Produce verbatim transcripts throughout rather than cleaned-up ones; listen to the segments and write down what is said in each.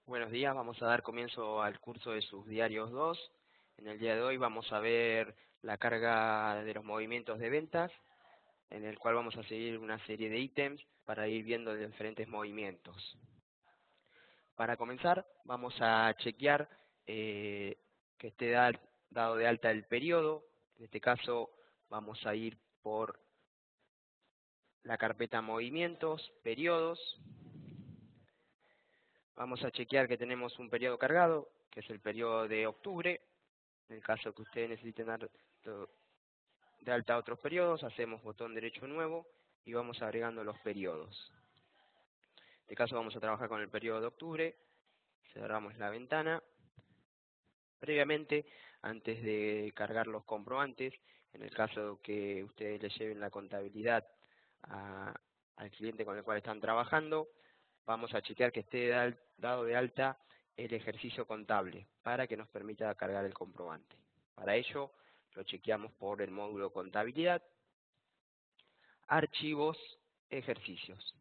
Buenos días, vamos a dar comienzo al curso de Subdiarios dos. En el día de hoy vamos a ver la carga de los movimientos de ventas, en el cual vamos a seguir una serie de ítems para ir viendo de diferentes movimientos. Para comenzar, vamos a chequear eh, que esté da- dado de alta el periodo. En este caso vamos a ir por la carpeta Movimientos, Periodos. Vamos a chequear que tenemos un periodo cargado, que es el periodo de octubre. En el caso que ustedes necesiten dar de alta otros periodos, hacemos botón derecho nuevo y vamos agregando los periodos. En este caso vamos a trabajar con el periodo de octubre. Cerramos la ventana. Previamente, antes de cargar los comprobantes, en el caso que ustedes le lleven la contabilidad a, al cliente con el cual están trabajando, vamos a chequear que esté dado de alta el ejercicio contable para que nos permita cargar el comprobante. Para ello, lo chequeamos por el módulo contabilidad, archivos, ejercicios.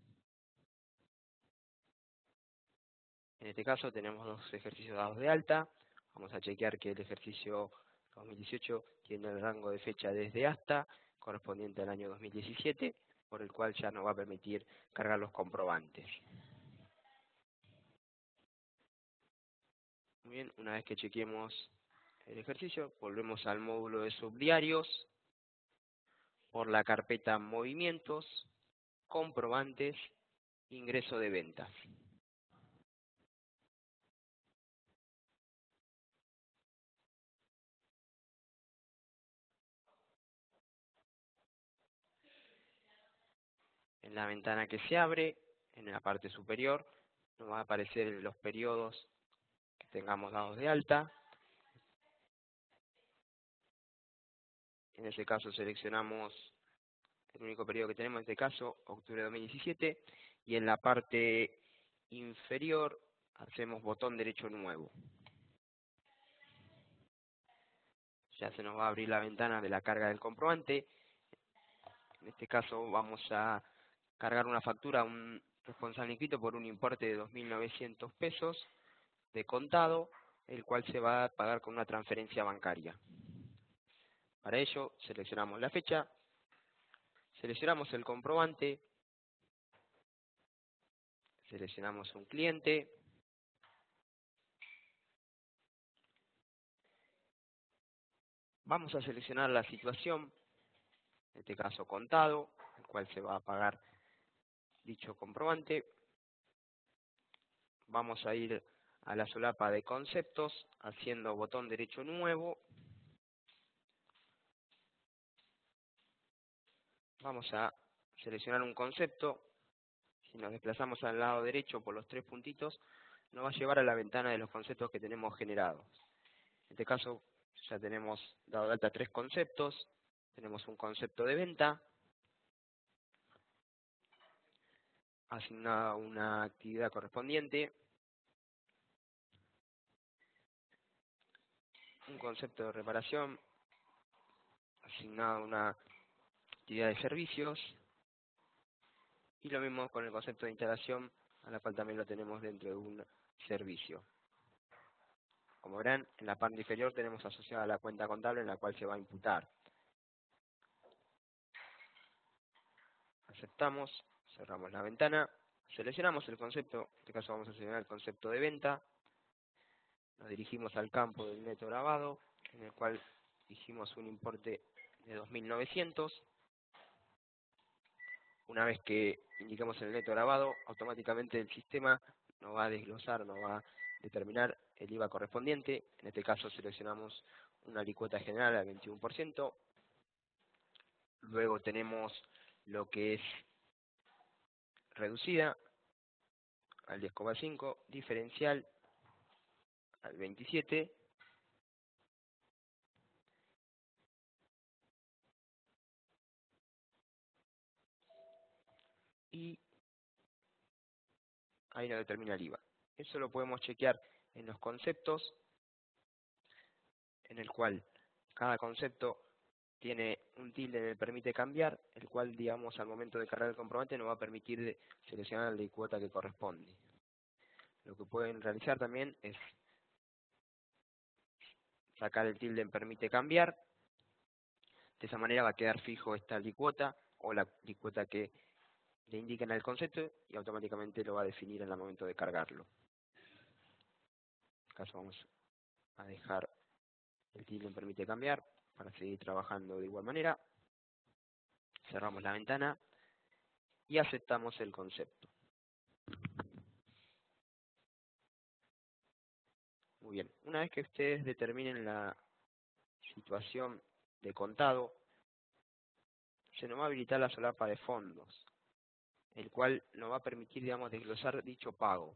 En este caso tenemos dos ejercicios dados de alta. Vamos a chequear que el ejercicio dos mil dieciocho tiene el rango de fecha desde hasta, correspondiente al año dos mil diecisiete, por el cual ya nos va a permitir cargar los comprobantes. Muy bien, una vez que chequeemos el ejercicio, volvemos al módulo de subdiarios, por la carpeta Movimientos, Comprobantes, Ingreso de ventas. En la ventana que se abre, en la parte superior, nos va a aparecer los periodos que tengamos dados de alta. En este caso seleccionamos el único periodo que tenemos, en este caso, octubre de dos mil diecisiete, y en la parte inferior hacemos botón derecho nuevo. Ya se nos va a abrir la ventana de la carga del comprobante. En este caso vamos a cargar una factura a un responsable inscrito por un importe de dos mil novecientos pesos de contado, el cual se va a pagar con una transferencia bancaria. Para ello seleccionamos la fecha, seleccionamos el comprobante, seleccionamos un cliente, vamos a seleccionar la situación, en este caso contado, el cual se va a pagar dicho comprobante. Vamos a ir a la solapa de conceptos, haciendo botón derecho nuevo. Vamos a seleccionar un concepto. Si nos desplazamos al lado derecho por los tres puntitos, nos va a llevar a la ventana de los conceptos que tenemos generados. En este caso ya tenemos dado de alta tres conceptos. Tenemos un concepto de venta, asignada una actividad correspondiente, un concepto de reparación, asignada una actividad de servicios, y lo mismo con el concepto de instalación, a la cual también lo tenemos dentro de un servicio. Como verán, en la parte inferior tenemos asociada la cuenta contable en la cual se va a imputar. Aceptamos, cerramos la ventana, seleccionamos el concepto, en este caso vamos a seleccionar el concepto de venta, nos dirigimos al campo del neto grabado, en el cual dijimos un importe de dos mil novecientos. Una vez que indicamos el neto grabado, automáticamente el sistema nos va a desglosar, nos va a determinar el I V A correspondiente. En este caso seleccionamos una alícuota general al veintiuno por ciento. Luego tenemos lo que es reducida al diez coma cinco, diferencial al veintisiete, y ahí nos determina el I V A. Eso lo podemos chequear en los conceptos, en el cual cada concepto tiene un tilde en el permite cambiar, el cual, digamos, al momento de cargar el comprobante nos va a permitir seleccionar la alícuota que corresponde. Lo que pueden realizar también es sacar el tilde en permite cambiar. De esa manera va a quedar fijo esta alicuota o la alicuota que le indiquen el concepto y automáticamente lo va a definir en el momento de cargarlo. En este caso vamos a dejar el tilde en permite cambiar para seguir trabajando de igual manera. Cerramos la ventana y aceptamos el concepto. Muy bien, una vez que ustedes determinen la situación de contado, se nos va a habilitar la solapa de fondos, el cual nos va a permitir, digamos, desglosar dicho pago.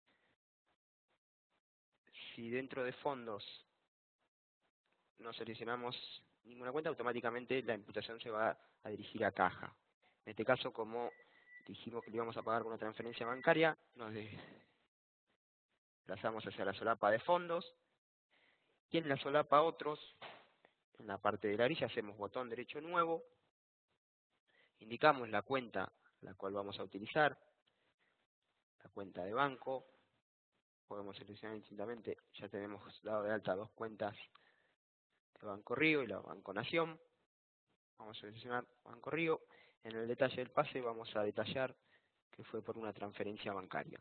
Si dentro de fondos no seleccionamos ninguna cuenta, automáticamente la imputación se va a dirigir a caja. En este caso, como dijimos que le íbamos a pagar con una transferencia bancaria, nos desplazamos hacia la solapa de fondos, y en la solapa otros, en la parte de la grilla, hacemos botón derecho nuevo, indicamos la cuenta la cual vamos a utilizar, la cuenta de banco, podemos seleccionar distintamente, ya tenemos dado de alta dos cuentas de Banco Río y la Banco Nación. Vamos a seleccionar Banco Río. En el detalle del pase vamos a detallar que fue por una transferencia bancaria.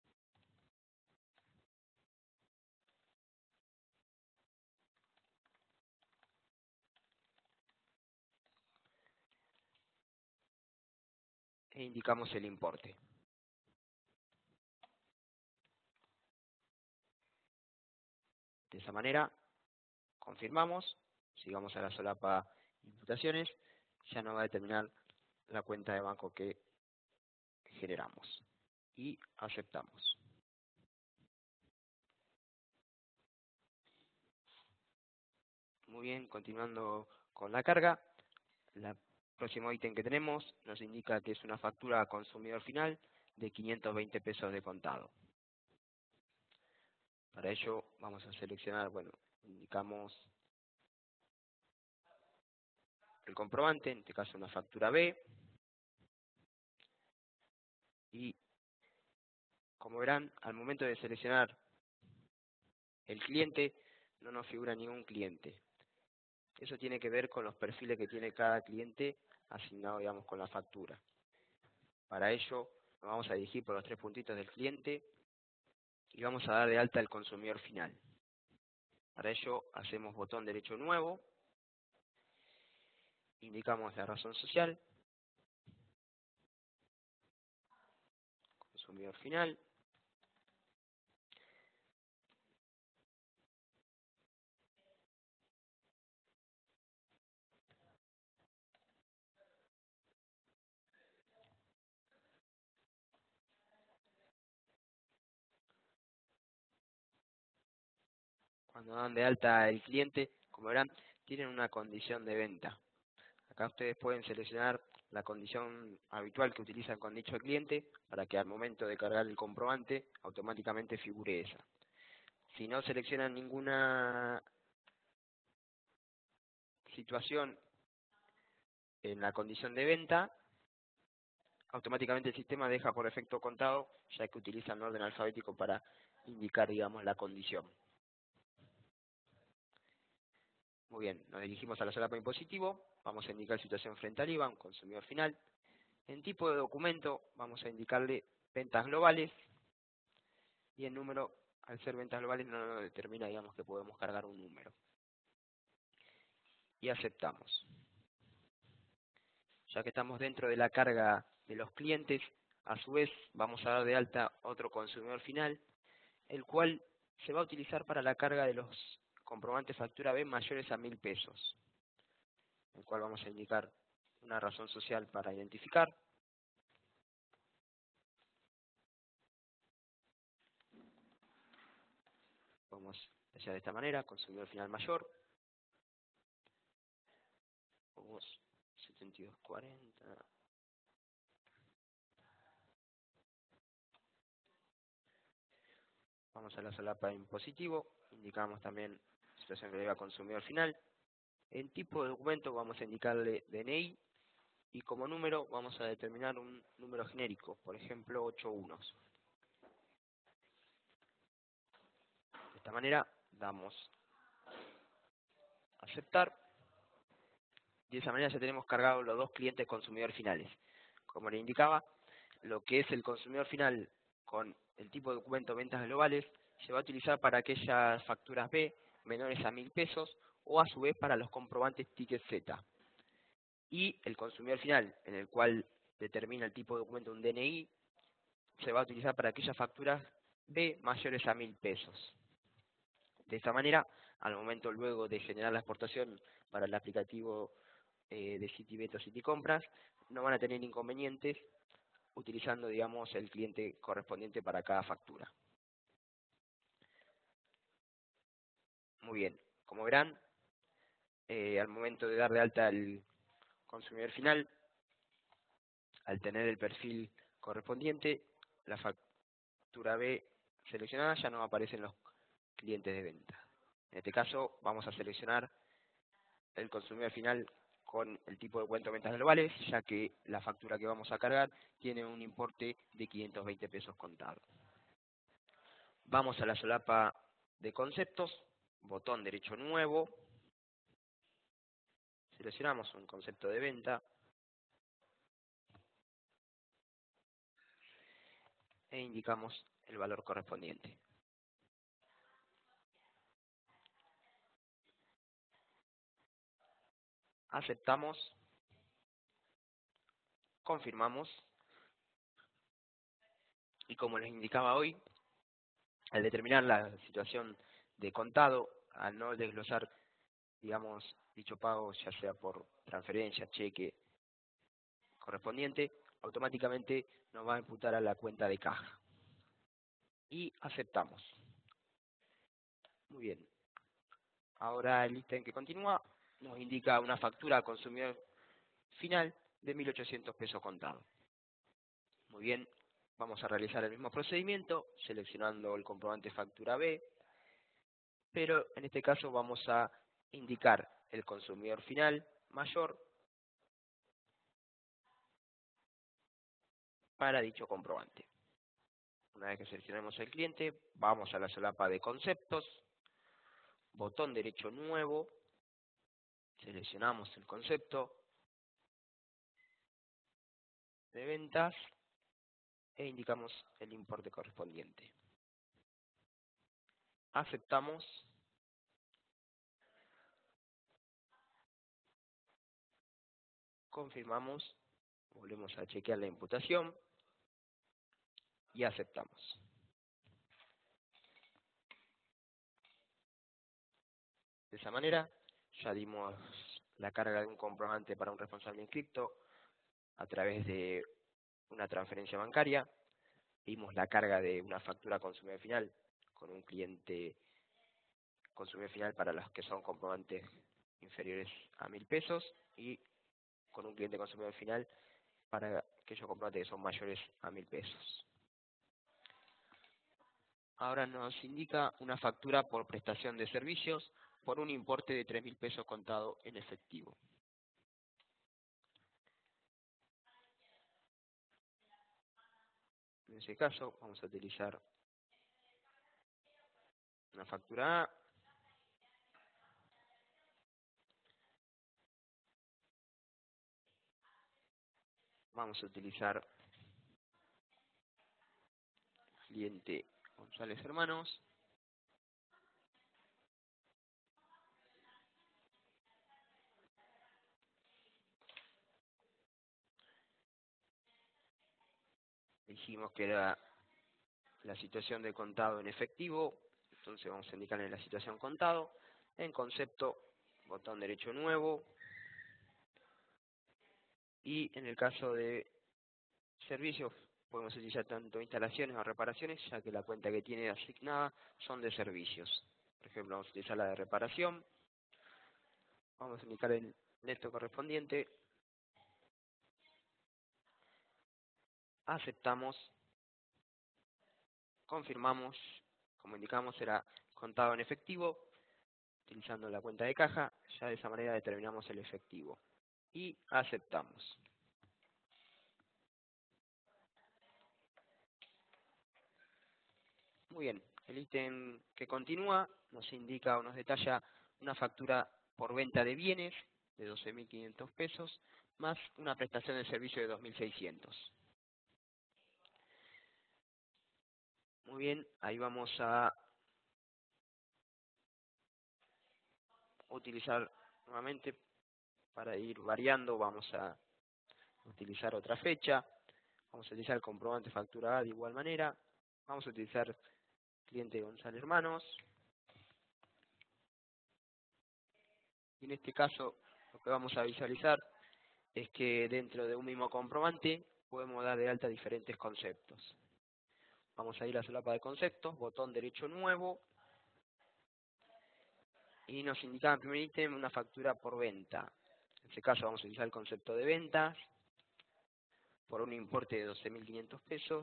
E indicamos el importe. De esa manera, confirmamos, sigamos a la solapa imputaciones, ya nos va a determinar la cuenta de banco que generamos. Y aceptamos. Muy bien, continuando con la carga, el próximo ítem que tenemos nos indica que es una factura a consumidor final de quinientos veinte pesos de contado. Para ello vamos a seleccionar, bueno, indicamos el comprobante, en este caso una factura B, y como verán, al momento de seleccionar el cliente, no nos figura ningún cliente. Eso tiene que ver con los perfiles que tiene cada cliente asignado, digamos, con la factura. Para ello, nos vamos a dirigir por los tres puntitos del cliente y vamos a dar de alta el consumidor final. Para ello, hacemos botón derecho nuevo, indicamos la razón social, consumidor final, cuando dan de alta el cliente, como verán, tienen una condición de venta. Acá ustedes pueden seleccionar la condición habitual que utilizan con dicho cliente para que al momento de cargar el comprobante automáticamente figure esa. Si no seleccionan ninguna situación en la condición de venta, automáticamente el sistema deja por efecto contado, ya que utilizan el orden alfabético para indicar, digamos, la condición. Muy bien, nos dirigimos a la solapa impositivo, vamos a indicar situación frente al I V A, un consumidor final. En tipo de documento vamos a indicarle ventas globales y el número, al ser ventas globales, no nos determina, digamos, que podemos cargar un número. Y aceptamos. Ya que estamos dentro de la carga de los clientes, a su vez vamos a dar de alta otro consumidor final, el cual se va a utilizar para la carga de los comprobantes factura B mayores a mil pesos, el cual vamos a indicar una razón social para identificar. Vamos a hacer de esta manera, consumidor final mayor, vamos setenta y dos cuarenta. Vamos a la solapa impositivo, indicamos también situación que debe a consumidor final. En tipo de documento vamos a indicarle D N I y como número vamos a determinar un número genérico, por ejemplo ocho unos. esta manera damos aceptar. De esa manera ya tenemos cargados los dos clientes consumidor finales. Como le indicaba, lo que es el consumidor final con el tipo de documento ventas globales se va a utilizar para aquellas facturas B menores a mil pesos o a su vez para los comprobantes ticket Z. Y el consumidor final, en el cual determina el tipo de documento un D N I, se va a utilizar para aquellas facturas B mayores a mil pesos. De esta manera, al momento luego de generar la exportación para el aplicativo eh, de CityBet o CityCompras, no van a tener inconvenientes utilizando, digamos, el cliente correspondiente para cada factura. Muy bien, como verán, eh, al momento de dar de alta al consumidor final, al tener el perfil correspondiente, la factura B seleccionada ya no aparecen los clientes de venta. En este caso vamos a seleccionar el consumidor final con el tipo de cuenta de ventas globales, ya que la factura que vamos a cargar tiene un importe de quinientos veinte pesos contado. Vamos a la solapa de conceptos, botón derecho nuevo, seleccionamos un concepto de venta e indicamos el valor correspondiente. Aceptamos, confirmamos y como les indicaba hoy, al determinar la situación de contado, al no desglosar, digamos, dicho pago ya sea por transferencia, cheque correspondiente, automáticamente nos va a imputar a la cuenta de caja. Y aceptamos. Muy bien. Ahora el ítem que continúa nos indica una factura al consumidor final de mil ochocientos pesos contado. Muy bien, vamos a realizar el mismo procedimiento seleccionando el comprobante factura B, pero en este caso vamos a indicar el consumidor final mayor para dicho comprobante. Una vez que seleccionemos el cliente, vamos a la solapa de conceptos, botón derecho nuevo, seleccionamos el concepto de ventas e indicamos el importe correspondiente. Aceptamos, confirmamos, volvemos a chequear la imputación y aceptamos. De esa manera ya dimos la carga de un comprobante para un responsable inscripto a través de una transferencia bancaria, dimos la carga de una factura consumidor final con un cliente consumidor final para los que son comprobantes inferiores a mil pesos y con un cliente consumidor final para aquellos comprobantes que son mayores a mil pesos. Ahora nos indica una factura por prestación de servicios por un importe de tres mil pesos contado en efectivo. En ese caso vamos a utilizar una factura A, vamos a utilizar cliente González Hermanos, dijimos que era la situación de contado en efectivo, entonces vamos a indicar en la situación contado, en concepto, botón derecho nuevo, y en el caso de servicios podemos utilizar tanto instalaciones o reparaciones, ya que la cuenta que tiene asignada son de servicios. Por ejemplo, vamos a utilizar la de reparación, vamos a indicar el neto correspondiente, aceptamos, confirmamos, como indicamos era contado en efectivo, utilizando la cuenta de caja, ya de esa manera determinamos el efectivo. Y aceptamos. Muy bien, El ítem que continúa nos indica o nos detalla una factura por venta de bienes de doce mil quinientos pesos más una prestación de servicio de dos mil seiscientos. Muy bien, ahí vamos a utilizar nuevamente para ir variando, vamos a utilizar otra fecha, vamos a utilizar el comprobante factura A de igual manera, vamos a utilizar cliente González Hermanos, y en este caso lo que vamos a visualizar es que dentro de un mismo comprobante podemos dar de alta diferentes conceptos. Vamos a ir a la solapa de conceptos, botón derecho nuevo, y nos indica en el primer ítem una factura por venta. En este caso vamos a utilizar el concepto de ventas por un importe de doce mil quinientos pesos.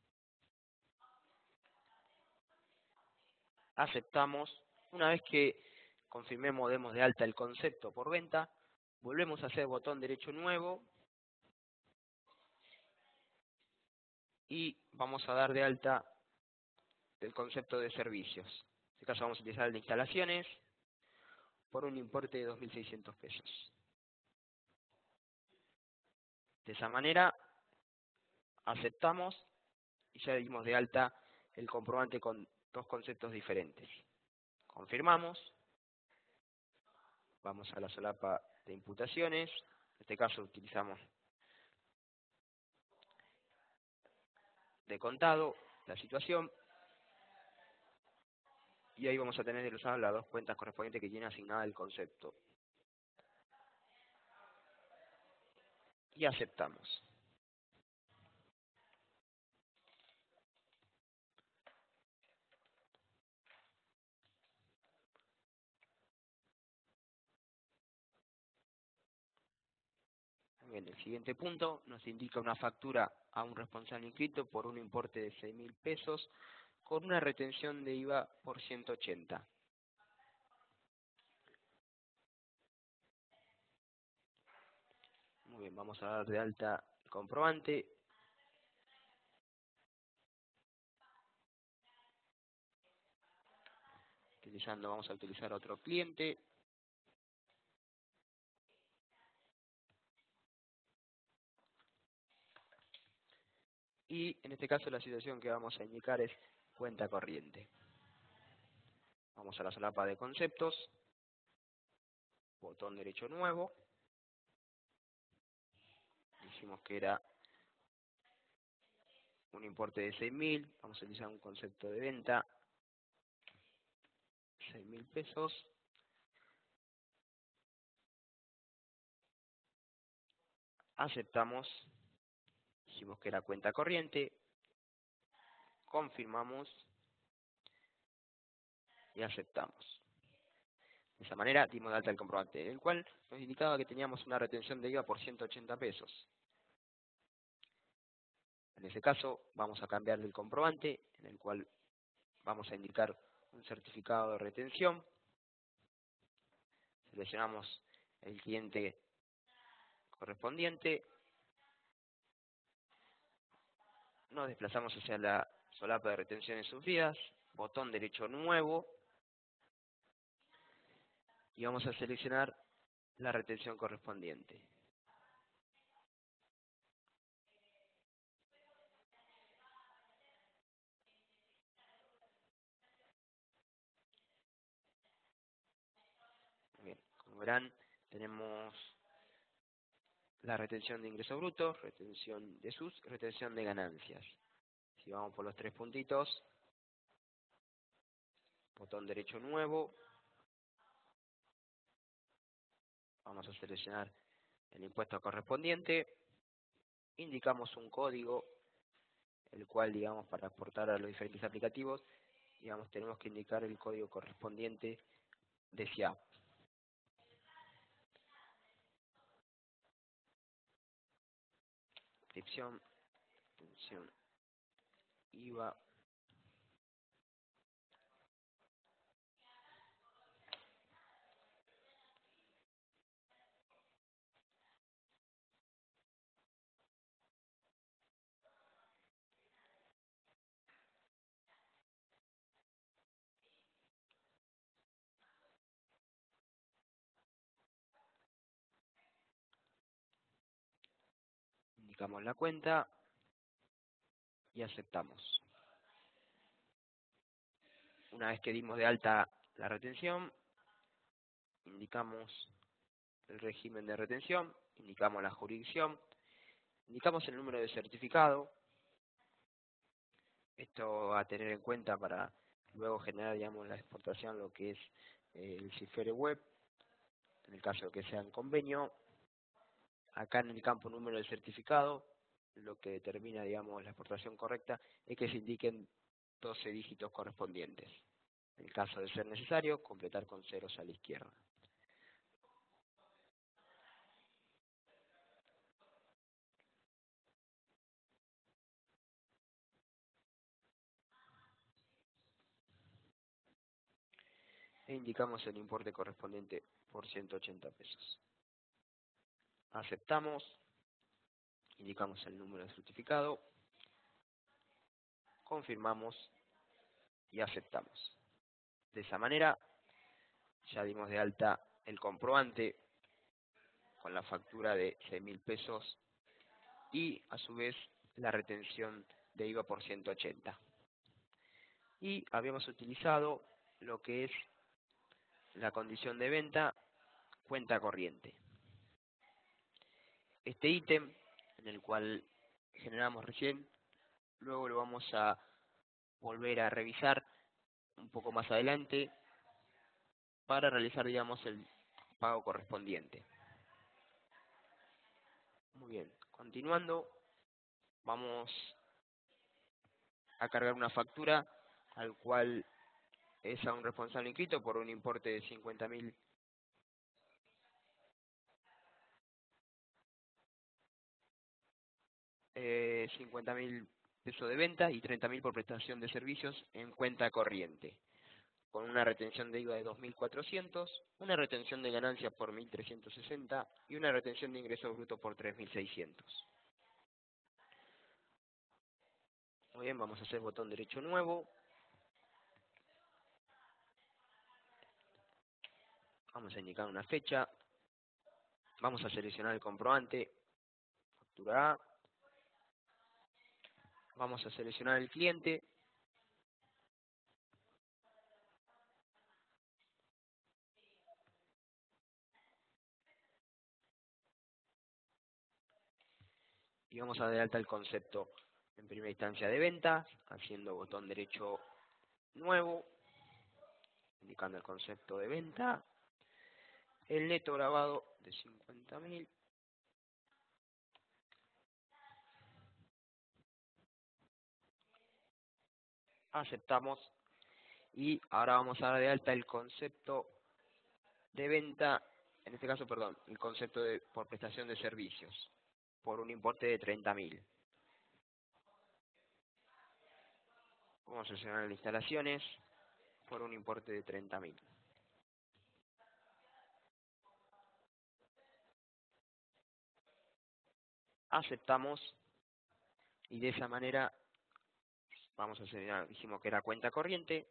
Aceptamos. Una vez que confirmemos, demos de alta el concepto por venta, volvemos a hacer botón derecho nuevo y vamos a dar de alta el concepto de servicios. En este caso vamos a utilizar el de instalaciones por un importe de dos mil seiscientos pesos. De esa manera aceptamos y ya dimos de alta el comprobante con dos conceptos diferentes. Confirmamos. Vamos a la solapa de imputaciones. En este caso utilizamos de contado la situación. Y ahí vamos a tener desglosadas las dos cuentas correspondientes que tiene asignada el concepto. Y aceptamos. Bien, el siguiente punto nos indica una factura a un responsable inscrito por un importe de seis mil pesos con una retención de I V A por ciento ochenta. Muy bien, vamos a dar de alta el comprobante. Utilizando, vamos a utilizar otro cliente. Y en este caso la situación que vamos a indicar es cuenta corriente. Vamos a la solapa de conceptos, botón derecho nuevo. Dijimos que era un importe de seis mil, vamos a utilizar un concepto de venta, seis mil pesos. Aceptamos, dijimos que era cuenta corriente, confirmamos y aceptamos. De esa manera dimos de alta el comprobante, el cual nos indicaba que teníamos una retención de I V A por ciento ochenta pesos. En ese caso vamos a cambiar el comprobante, en el cual vamos a indicar un certificado de retención. Seleccionamos el cliente correspondiente. Nos desplazamos hacia la solapa de retenciones sufridas, botón derecho nuevo, y vamos a seleccionar la retención correspondiente. Bien, como verán, tenemos la retención de ingresos brutos, retención de sus, retención de ganancias. Si vamos por los tres puntitos, botón derecho nuevo, vamos a seleccionar el impuesto correspondiente, indicamos un código, el cual, digamos, para exportar a los diferentes aplicativos, digamos, tenemos que indicar el código correspondiente de S I A P. Inscripción, retención, I V A, indicamos la cuenta y aceptamos. Una vez que dimos de alta la retención, indicamos el régimen de retención, indicamos la jurisdicción, indicamos el número de certificado. Esto a tener en cuenta para luego generar, digamos, la exportación, lo que es eh, el cifre web, en el caso de que sea en convenio. Acá en el campo número de certificado, lo que determina, digamos, la exportación correcta es que se indiquen doce dígitos correspondientes. En el caso de ser necesario, completar con ceros a la izquierda. E indicamos el importe correspondiente por ciento ochenta pesos. Aceptamos, indicamos el número de certificado, confirmamos y aceptamos. De esa manera ya dimos de alta el comprobante con la factura de seis mil pesos y a su vez la retención de I V A por ciento ochenta. Y habíamos utilizado lo que es la condición de venta cuenta corriente. Este ítem, en el cual generamos recién, luego lo vamos a volver a revisar un poco más adelante para realizar, digamos, el pago correspondiente. Muy bien, continuando, vamos a cargar una factura al cual es a un responsable inscrito por un importe de cincuenta mil eh, cincuenta mil pesos de venta y treinta mil por prestación de servicios en cuenta corriente, con una retención de I V A de dos mil cuatrocientos, una retención de ganancias por mil trescientos sesenta y una retención de ingresos brutos por tres mil seiscientos. Muy bien, vamos a hacer botón derecho nuevo. Vamos a indicar una fecha. Vamos a seleccionar el comprobante, factura A. Vamos a seleccionar el cliente. Y vamos a dar de alta el concepto en primera instancia de venta, haciendo botón derecho nuevo, indicando el concepto de venta, el neto grabado de cincuenta mil, aceptamos y ahora vamos a dar de alta el concepto de venta, en este caso, perdón, el concepto de por prestación de servicios, por un importe de treinta mil. Vamos a seleccionar las instalaciones por un importe de treinta mil. Aceptamos y de esa manera vamos a seleccionar, dijimos que era cuenta corriente,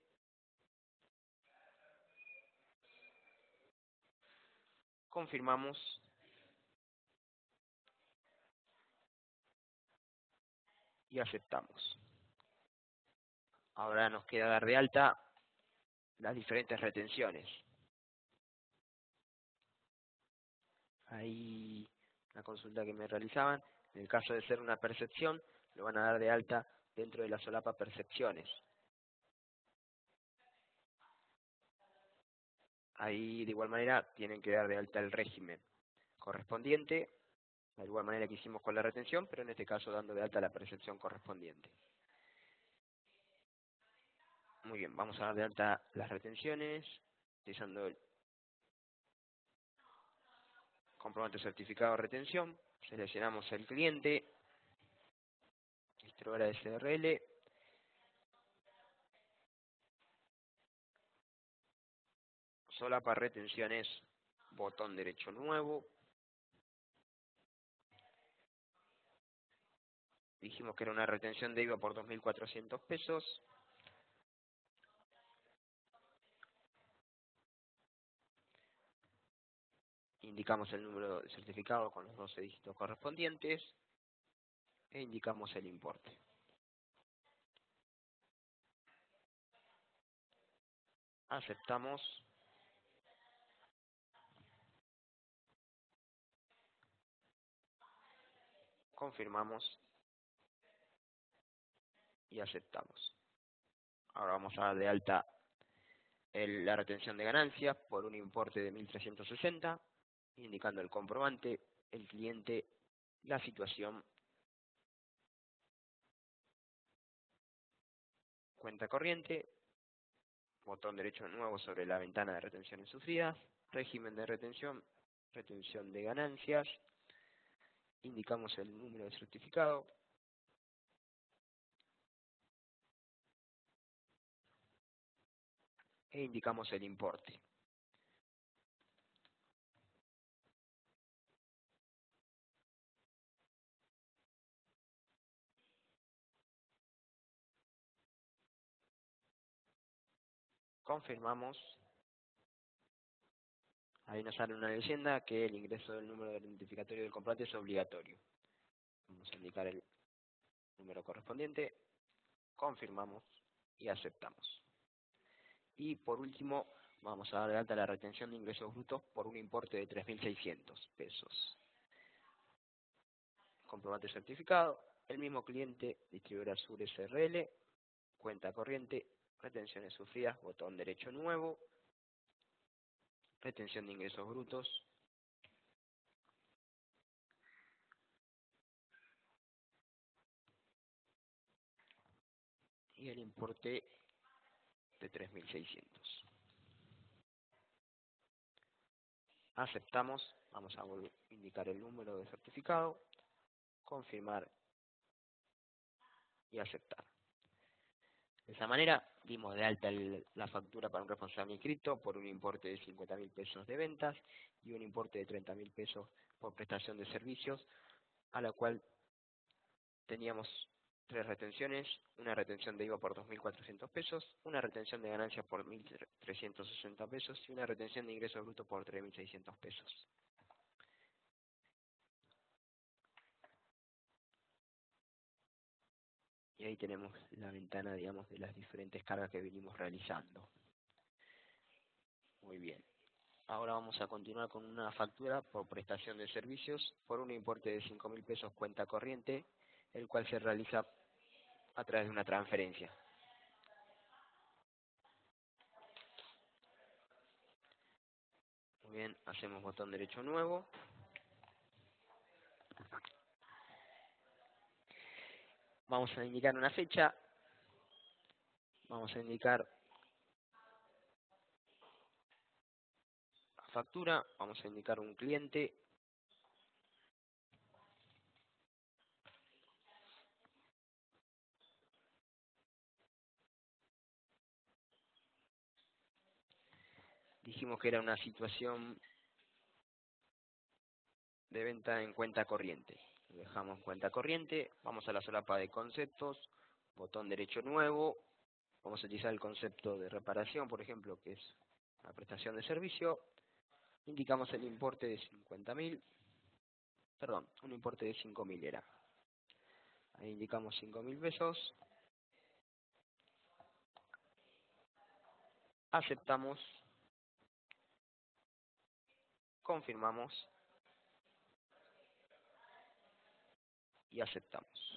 confirmamos y aceptamos. Ahora nos queda dar de alta las diferentes retenciones. Ahí una consulta que me realizaban, en el caso de ser una percepción, lo van a dar de alta dentro de la solapa percepciones. Ahí de igual manera tienen que dar de alta el régimen correspondiente, de igual manera que hicimos con la retención, pero en este caso dando de alta la percepción correspondiente. Muy bien, vamos a dar de alta las retenciones, utilizando el comprobante certificado de retención, seleccionamos el cliente, distribuidora de S R L, solapa retenciones, botón derecho nuevo, dijimos que era una retención de I V A por dos mil cuatrocientos pesos, indicamos el número de certificado con los doce dígitos correspondientes, e indicamos el importe. Aceptamos. Confirmamos y aceptamos. Ahora vamos a dar de alta el, la retención de ganancias por un importe de mil trescientos sesenta, indicando el comprobante, el cliente, la situación, cuenta corriente, botón derecho nuevo sobre la ventana de retenciones sufridas, régimen de retención, retención de ganancias, indicamos el número de certificado, e indicamos el importe. Confirmamos. Ahí nos sale una leyenda que el ingreso del número del identificatorio del comprobante es obligatorio. Vamos a indicar el número correspondiente, confirmamos y aceptamos. Y por último, vamos a dar de alta la retención de ingresos brutos por un importe de tres mil seiscientos pesos. Comprobante certificado, el mismo cliente, distribuidora Sur S R L, cuenta corriente, retenciones sufridas, botón derecho nuevo, retención de ingresos brutos, y el importe de tres mil seiscientos. Aceptamos, vamos a volver a indicar el número de certificado, confirmar y aceptar. De esa manera, dimos de alta el, la factura para un responsable inscrito por un importe de cincuenta mil pesos de ventas y un importe de treinta mil pesos por prestación de servicios, a la cual teníamos tres retenciones, una retención de I V A por dos mil cuatrocientos pesos, una retención de ganancias por mil trescientos sesenta pesos y una retención de ingresos brutos por tres mil seiscientos pesos. Y ahí tenemos la ventana, digamos, de las diferentes cargas que venimos realizando. Muy bien. Ahora vamos a continuar con una factura por prestación de servicios por un importe de cinco mil pesos cuenta corriente, el cual se realiza a través de una transferencia. Muy bien, hacemos botón derecho nuevo. Vamos a indicar una fecha. Vamos a indicar factura, vamos a indicar un cliente, dijimos que era una situación de venta en cuenta corriente. Dejamos cuenta corriente, vamos a la solapa de conceptos, botón derecho nuevo, vamos a utilizar el concepto de reparación, por ejemplo, que es la prestación de servicio, indicamos el importe de cincuenta mil, perdón, un importe de cinco mil era. Ahí indicamos cinco mil pesos, aceptamos, confirmamos y aceptamos.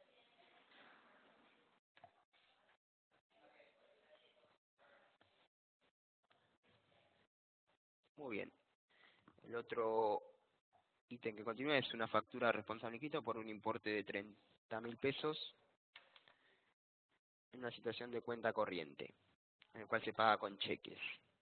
Muy bien. El otro ítem que continúa es una factura responsable quito por un importe de treinta mil pesos en una situación de cuenta corriente, en el cual se paga con cheques.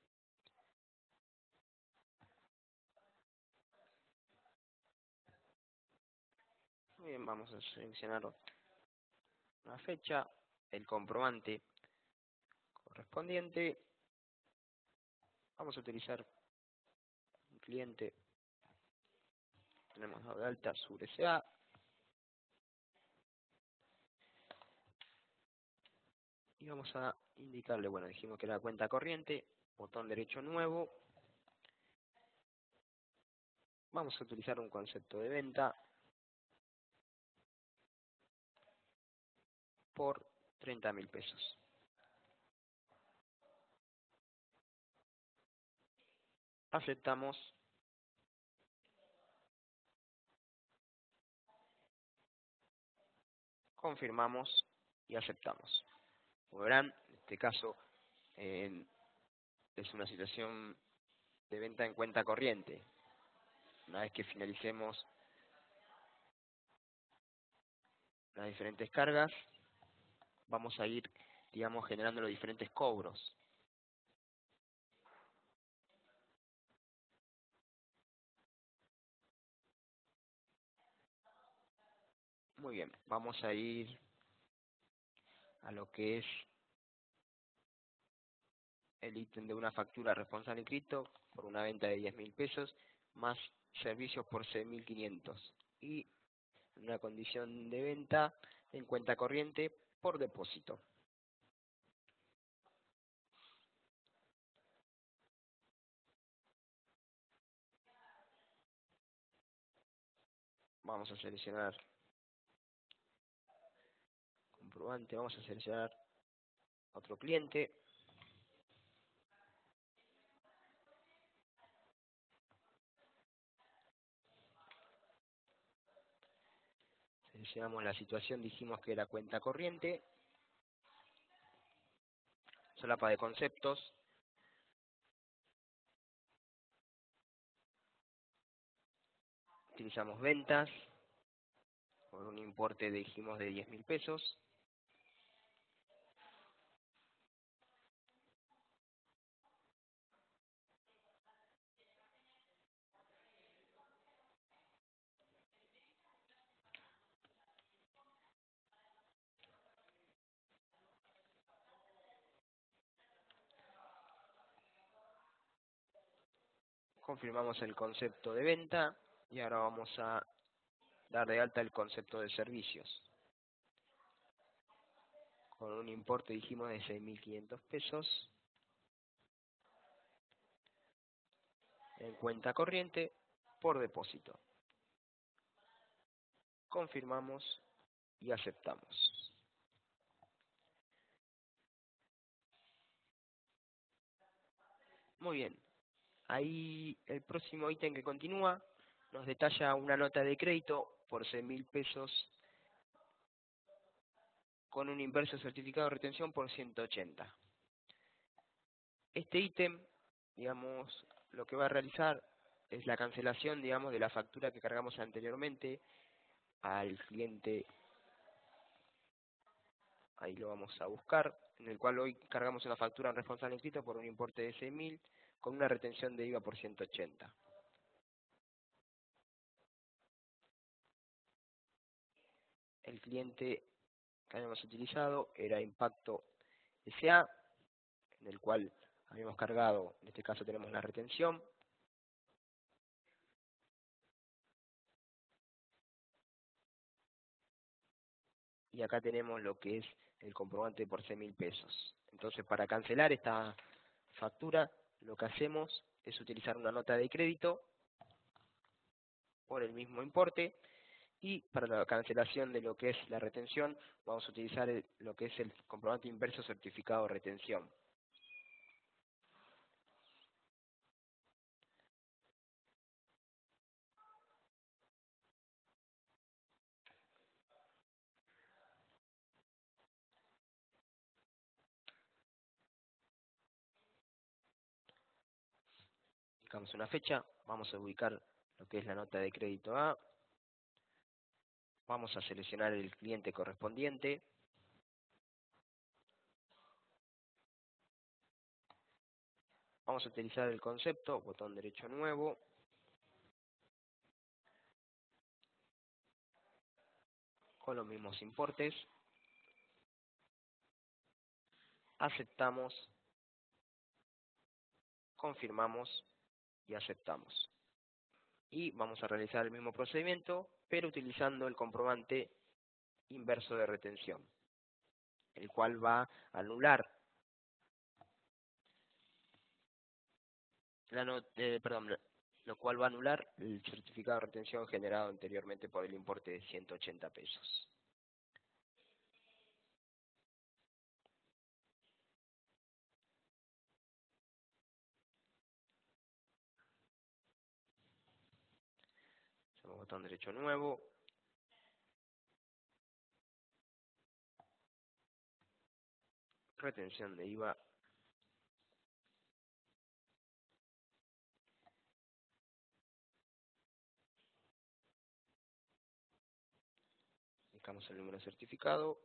Muy bien, vamos a seleccionar una fecha, el comprobante correspondiente. Vamos a utilizar un cliente, tenemos de alta Sur S A. Y vamos a indicarle, bueno, dijimos que era cuenta corriente, botón derecho nuevo. Vamos a utilizar un concepto de venta. por treinta mil pesos. Aceptamos. Confirmamos y aceptamos. Como verán, en este caso eh, es una situación de venta en cuenta corriente. Una vez que finalicemos las diferentes cargas, vamos a ir, digamos, generando los diferentes cobros. Muy bien, vamos a ir a lo que es el ítem de una factura responsable inscrito por una venta de diez mil pesos más servicios por seis mil quinientos y una condición de venta en cuenta corriente por depósito. Vamos a seleccionar comprobante, vamos a seleccionar otro cliente. Seleccionamos la situación, dijimos que era cuenta corriente. Solapa de conceptos. Utilizamos ventas por un importe, dijimos, de diez mil pesos. Confirmamos el concepto de venta y ahora vamos a dar de alta el concepto de servicios. Con un importe, dijimos, de seis mil quinientos pesos en cuenta corriente por depósito. Confirmamos y aceptamos. Muy bien. Ahí el próximo ítem que continúa nos detalla una nota de crédito por seis mil pesos con un inverso certificado de retención por ciento ochenta. Este ítem, digamos, lo que va a realizar es la cancelación, digamos, de la factura que cargamos anteriormente al cliente. Ahí lo vamos a buscar, en el cual hoy cargamos una factura en responsable inscrito por un importe de seis mil con una retención de I V A por ciento ochenta. El cliente que habíamos utilizado era Impacto S A, en el cual habíamos cargado, en este caso tenemos la retención. Y acá tenemos lo que es el comprobante por seis mil pesos. Entonces, para cancelar esta factura, lo que hacemos es utilizar una nota de crédito por el mismo importe. Y para la cancelación de lo que es la retención, vamos a utilizar el, lo que es el comprobante inverso certificado de retención. Indicamos una fecha, vamos a ubicar lo que es la nota de crédito A. Vamos a seleccionar el cliente correspondiente. Vamos a utilizar el concepto, botón derecho nuevo. Con los mismos importes. Aceptamos. Confirmamos y aceptamos. Y vamos a realizar el mismo procedimiento, pero utilizando el comprobante inverso de retención, el cual va a anular la no, eh, perdón, lo cual va a anular el certificado de retención generado anteriormente por el importe de ciento ochenta pesos. botón derecho nuevo, retención de I V A, indicamos el número de certificado,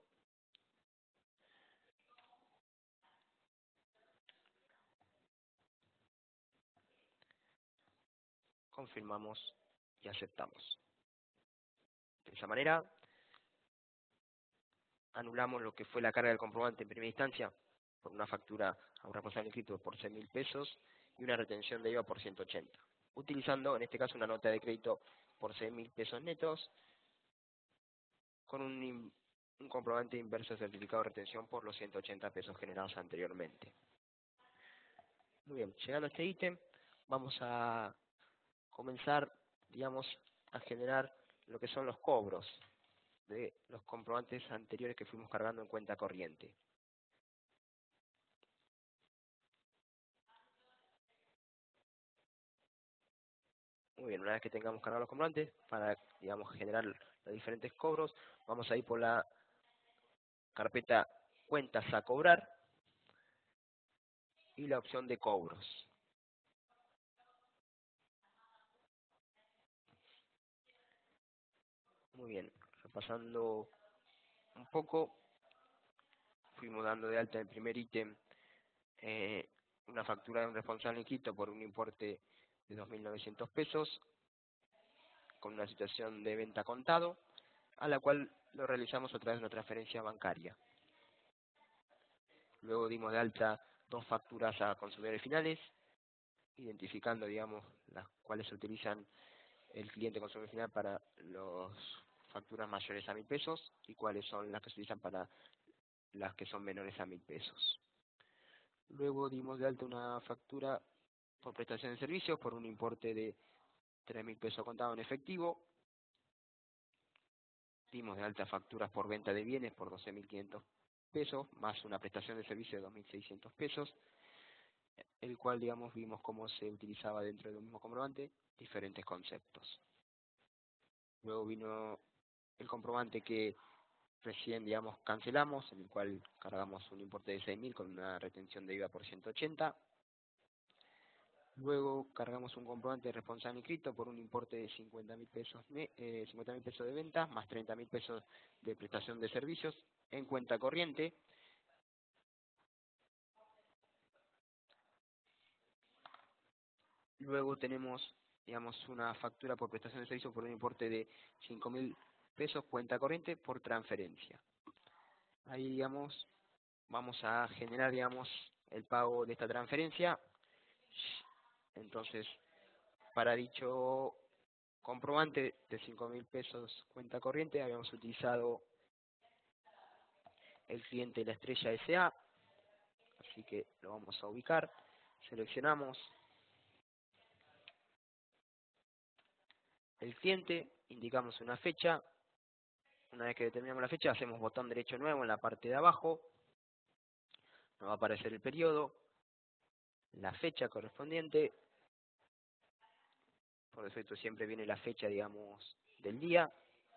confirmamos y aceptamos. De esa manera anulamos lo que fue la carga del comprobante en primera instancia por una factura a un responsable inscrito por seis mil pesos y una retención de I V A por ciento ochenta, utilizando en este caso una nota de crédito por seis mil pesos netos con un, in- un comprobante inverso de certificado de retención por los ciento ochenta pesos generados anteriormente. Muy bien, llegando a este ítem, vamos a comenzar, digamos, a generar lo que son los cobros de los comprobantes anteriores que fuimos cargando en cuenta corriente. Muy bien, una vez que tengamos cargados los comprobantes, para, digamos, generar los diferentes cobros, vamos a ir por la carpeta cuentas a cobrar y la opción de cobros. Muy bien, repasando un poco, fuimos dando de alta el primer ítem, eh, una factura de un responsable inscrito por un importe de dos mil novecientos pesos, con una situación de venta contado, a la cual lo realizamos a través de una transferencia bancaria. Luego dimos de alta dos facturas a consumidores finales, identificando, digamos, las cuales se utilizan el cliente consumidor final para las facturas mayores a mil pesos y cuáles son las que se utilizan para las que son menores a mil pesos. Luego dimos de alta una factura por prestación de servicios por un importe de tres mil pesos contado en efectivo. Dimos de alta facturas por venta de bienes por doce mil quinientos pesos, más una prestación de servicio de dos mil seiscientos pesos, el cual, digamos, vimos cómo se utilizaba dentro del mismo comprobante diferentes conceptos. Luego vino el comprobante que recién, digamos, cancelamos, en el cual cargamos un importe de seis mil con una retención de I V A por ciento ochenta. Luego cargamos un comprobante de responsable inscrito por un importe de cincuenta mil pesos, eh, cincuenta mil pesos de venta, más treinta mil pesos de prestación de servicios en cuenta corriente. Luego tenemos, digamos, una factura por prestación de servicios por un importe de cinco mil pesos cuenta corriente por transferencia. Ahí, digamos, vamos a generar, digamos, el pago de esta transferencia. Entonces, para dicho comprobante de cinco mil pesos cuenta corriente, habíamos utilizado el cliente La Estrella S A, así que lo vamos a ubicar. Seleccionamos el cliente, indicamos una fecha. Una vez que determinamos la fecha, hacemos botón derecho nuevo en la parte de abajo. Nos va a aparecer el periodo, la fecha correspondiente. Por defecto siempre viene la fecha, digamos, del día.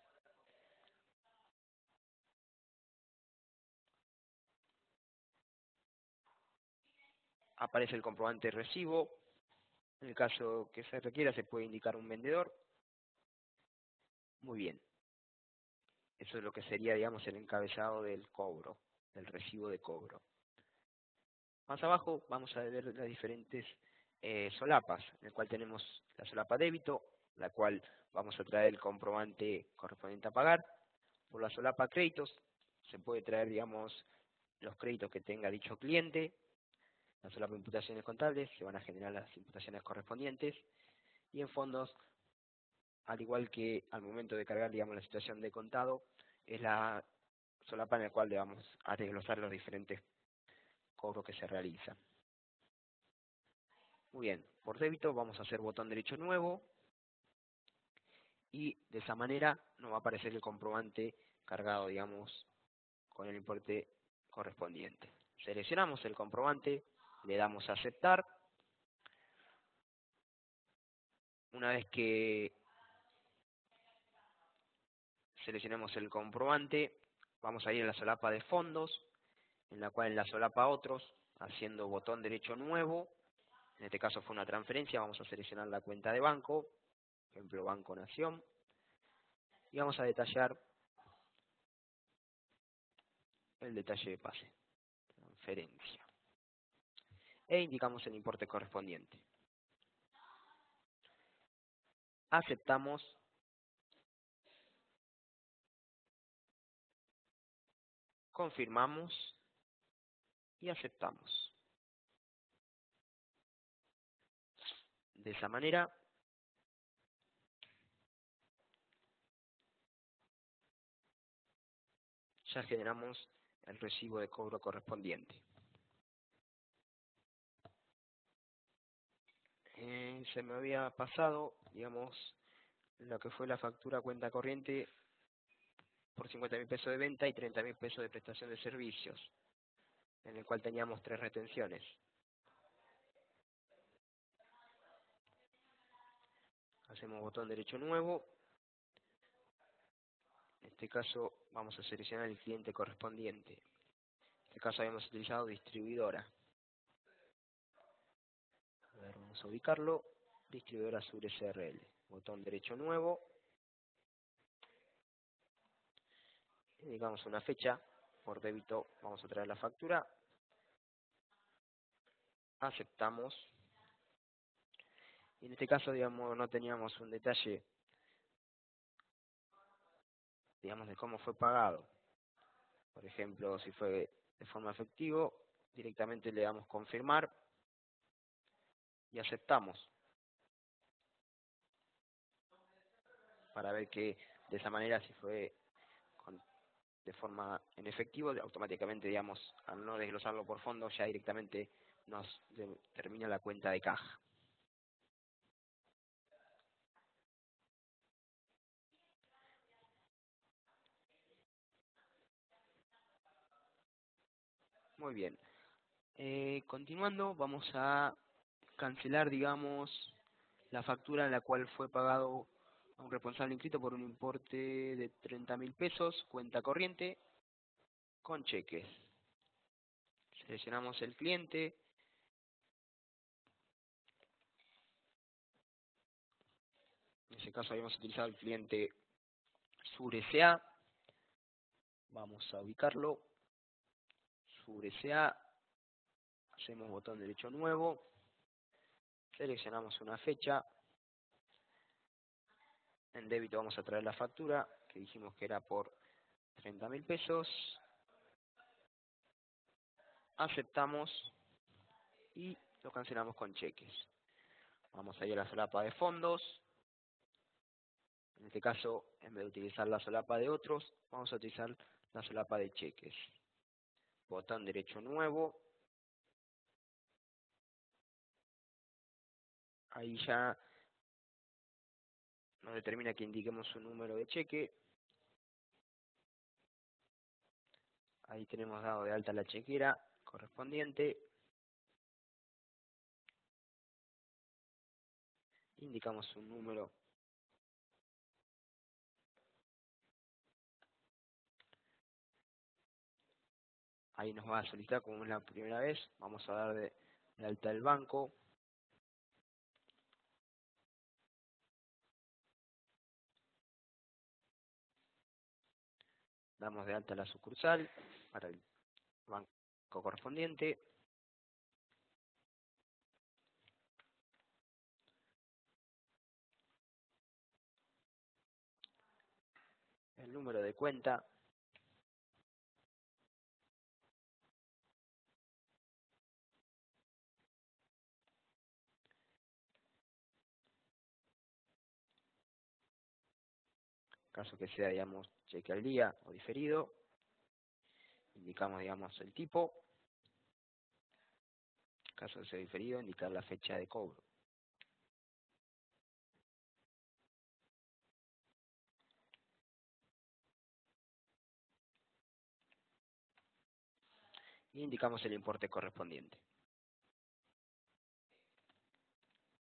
Aparece el comprobante de recibo. En el caso que se requiera, se puede indicar un vendedor. Muy bien. Eso es lo que sería, digamos, el encabezado del cobro, del recibo de cobro. Más abajo vamos a ver las diferentes eh, solapas, en el cual tenemos la solapa débito, la cual vamos a traer el comprobante correspondiente a pagar. Por la solapa créditos se puede traer, digamos, los créditos que tenga dicho cliente. La solapa imputaciones contables, se van a generar las imputaciones correspondientes. Y en fondos, al igual que al momento de cargar, digamos, la situación de contado, es la solapa en la cual le vamos a desglosar los diferentes cobros que se realizan. Muy bien, por débito vamos a hacer botón derecho nuevo y de esa manera nos va a aparecer el comprobante cargado, digamos, con el importe correspondiente. Seleccionamos el comprobante, le damos a aceptar. Una vez que seleccionemos el comprobante, vamos a ir a la solapa de fondos, en la cual en la solapa otros, haciendo botón derecho nuevo, en este caso fue una transferencia, vamos a seleccionar la cuenta de banco, por ejemplo Banco Nación, y vamos a detallar el detalle de pase, transferencia, e indicamos el importe correspondiente. Aceptamos, confirmamos y aceptamos. De esa manera ya generamos el recibo de cobro correspondiente. Eh, se me había pasado, digamos, lo que fue la factura cuenta corriente por cincuenta mil pesos de venta y treinta mil pesos de prestación de servicios, en el cual teníamos tres retenciones. Hacemos botón derecho nuevo. En este caso vamos a seleccionar el cliente correspondiente. En este caso habíamos utilizado distribuidora. A ver, vamos a ubicarlo. Distribuidora Sur S R L. Botón derecho nuevo. Indicamos una fecha. Por débito vamos a traer la factura. Aceptamos. Y en este caso, digamos, no teníamos un detalle, digamos, de cómo fue pagado. Por ejemplo, si fue de forma efectiva, directamente le damos confirmar y aceptamos. Para ver que de esa manera, si fue con, de forma en efectivo, automáticamente, digamos, al no desglosarlo por fondo, ya directamente nos de, termina la cuenta de caja. Muy bien. Eh, continuando, vamos a cancelar, digamos, la factura en la cual fue pagado a un responsable inscrito por un importe de treinta mil pesos, cuenta corriente, con cheques. Seleccionamos el cliente. En ese caso habíamos utilizado el cliente Sur S A. Vamos a ubicarlo. Sur S A. Hacemos botón derecho nuevo. Seleccionamos una fecha. En débito vamos a traer la factura, que dijimos que era por treinta mil pesos. Aceptamos y lo cancelamos con cheques. Vamos a ir a la solapa de fondos. En este caso, en vez de utilizar la solapa de otros, vamos a utilizar la solapa de cheques. Botón derecho nuevo. Ahí ya nos determina que indiquemos un número de cheque. Ahí tenemos dado de alta la chequera correspondiente. Indicamos un número. Ahí nos va a solicitar, como es la primera vez, vamos a dar de, de alta el banco. Damos de alta la sucursal para el banco correspondiente. El número de cuenta. Caso que sea, digamos, cheque al día o diferido. Indicamos, digamos, el tipo. Caso que sea diferido, indicar la fecha de cobro. Y indicamos el importe correspondiente.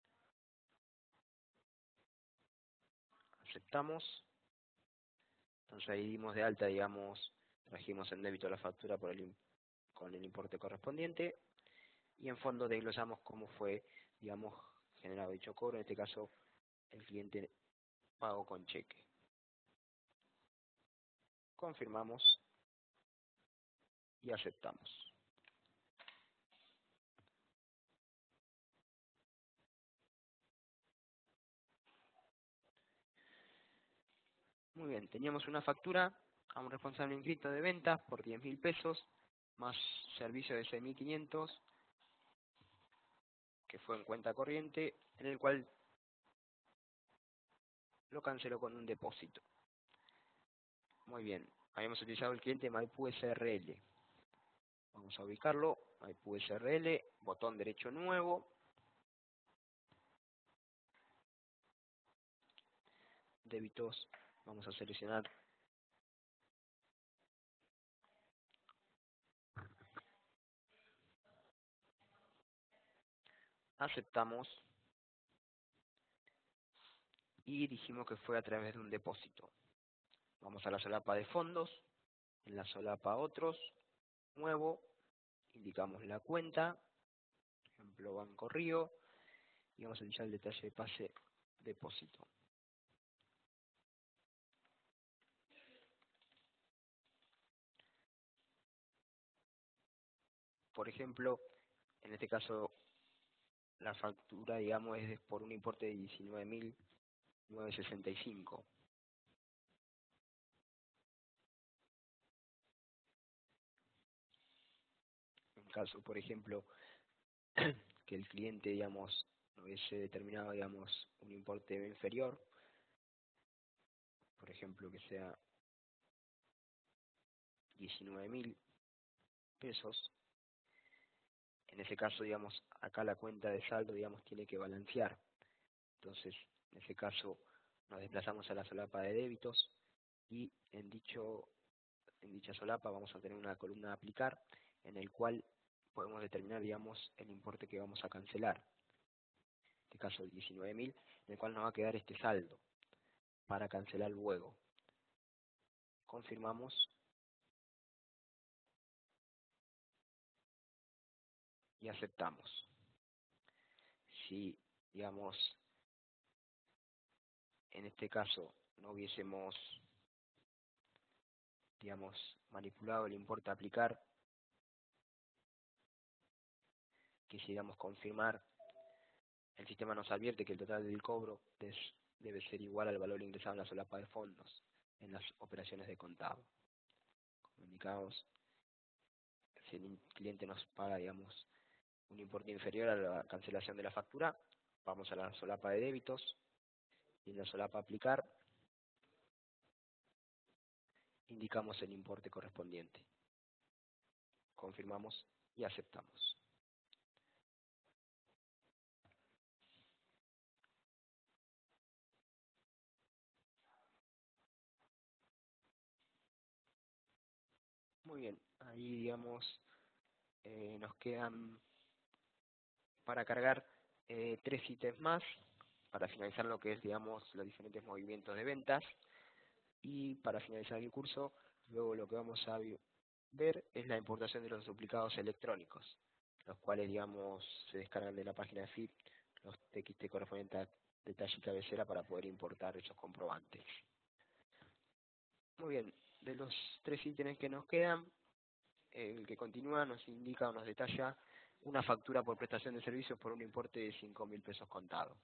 Aceptamos. Entonces ahí dimos de alta, digamos, trajimos en débito la factura por el, con el importe correspondiente, y en fondo desglosamos cómo fue, digamos, generado dicho cobro. En este caso, el cliente pagó con cheque. Confirmamos y aceptamos. Muy bien, teníamos una factura a un responsable inscrito de ventas por diez mil pesos, más servicio de seis mil quinientos, que fue en cuenta corriente, en el cual lo canceló con un depósito. Muy bien, habíamos utilizado el cliente Maipú S R L. Vamos a ubicarlo, Maipú S R L, botón derecho nuevo, débitos, vamos a seleccionar aceptamos y dijimos que fue a través de un depósito. Vamos a la solapa de fondos, en la solapa otros, nuevo, indicamos la cuenta, por ejemplo Banco Río, y vamos a utilizar el detalle de pase depósito. Por ejemplo, en este caso la factura, digamos, es por un importe de diecinueve mil novecientos sesenta y cinco. En caso, por ejemplo, que el cliente, digamos, no hubiese determinado, digamos, un importe inferior, por ejemplo, que sea diecinueve mil pesos, en ese caso, digamos, acá la cuenta de saldo, digamos, tiene que balancear. Entonces, en ese caso, nos desplazamos a la solapa de débitos y en dicho en dicha solapa vamos a tener una columna a aplicar, en el cual podemos determinar, digamos, el importe que vamos a cancelar. En este caso, diecinueve mil, en el cual nos va a quedar este saldo para cancelar luego. Confirmamos y aceptamos. Si, digamos, en este caso no hubiésemos, digamos, manipulado el importe a aplicar, quisiéramos confirmar, el sistema nos advierte que el total del cobro es, debe ser igual al valor ingresado en la solapa de fondos en las operaciones de contado. Como indicamos, si el cliente nos paga, digamos, un importe inferior a la cancelación de la factura, vamos a la solapa de débitos y en la solapa aplicar indicamos el importe correspondiente. Confirmamos y aceptamos. Muy bien, ahí digamos eh, nos quedan para cargar eh, tres ítems más para finalizar lo que es, digamos, los diferentes movimientos de ventas, y para finalizar el curso, luego lo que vamos a ver es la importación de los duplicados electrónicos, los cuales, digamos, se descargan de la página de F I P, los T X T correspondientes a detalle y cabecera para poder importar esos comprobantes. Muy bien, de los tres ítems que nos quedan, el que continúa nos indica o nos detalla una factura por prestación de servicios por un importe de cinco mil pesos contado.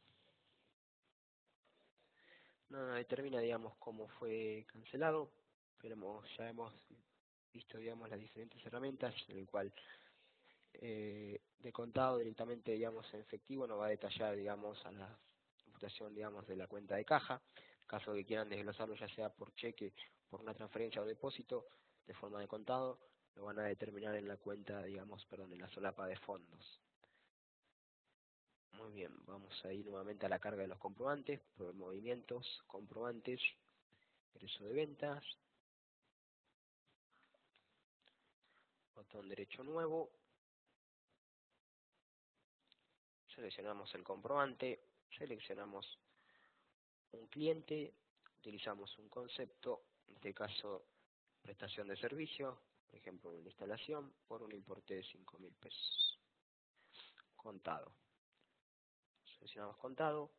No nos determina, digamos, cómo fue cancelado, pero hemos, ya hemos visto, digamos, las diferentes herramientas, en el cual eh, de contado directamente, digamos, en efectivo nos va a detallar, digamos, a la imputación, digamos, de la cuenta de caja. En caso de que quieran desglosarlo, ya sea por cheque, por una transferencia o depósito, de forma de contado, lo van a determinar en la cuenta, digamos, perdón, en la solapa de fondos. Muy bien, vamos a ir nuevamente a la carga de los comprobantes, por movimientos, comprobantes, ingreso de ventas, botón derecho nuevo, seleccionamos el comprobante, seleccionamos un cliente, utilizamos un concepto, este caso prestación de servicio, por ejemplo una instalación, por un importe de cinco mil pesos. Contado. Seleccionamos contado,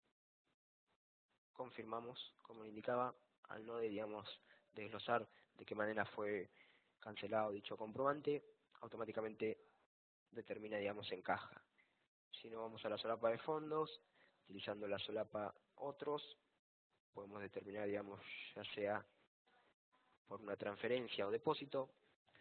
confirmamos, como indicaba, al no digamos, desglosar de qué manera fue cancelado dicho comprobante, automáticamente determina, digamos, en caja. Si no, vamos a la solapa de fondos, utilizando la solapa otros, podemos determinar, digamos, ya sea por una transferencia o depósito.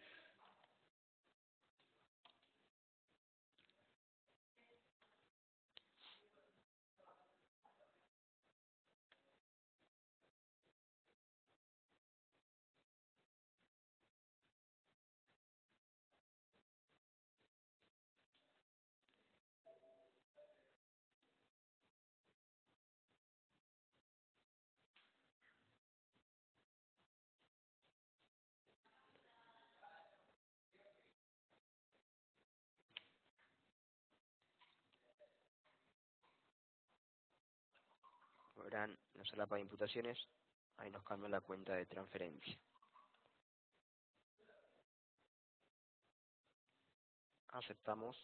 Verán la solapa de imputaciones, ahí nos cambia la cuenta de transferencia. Aceptamos.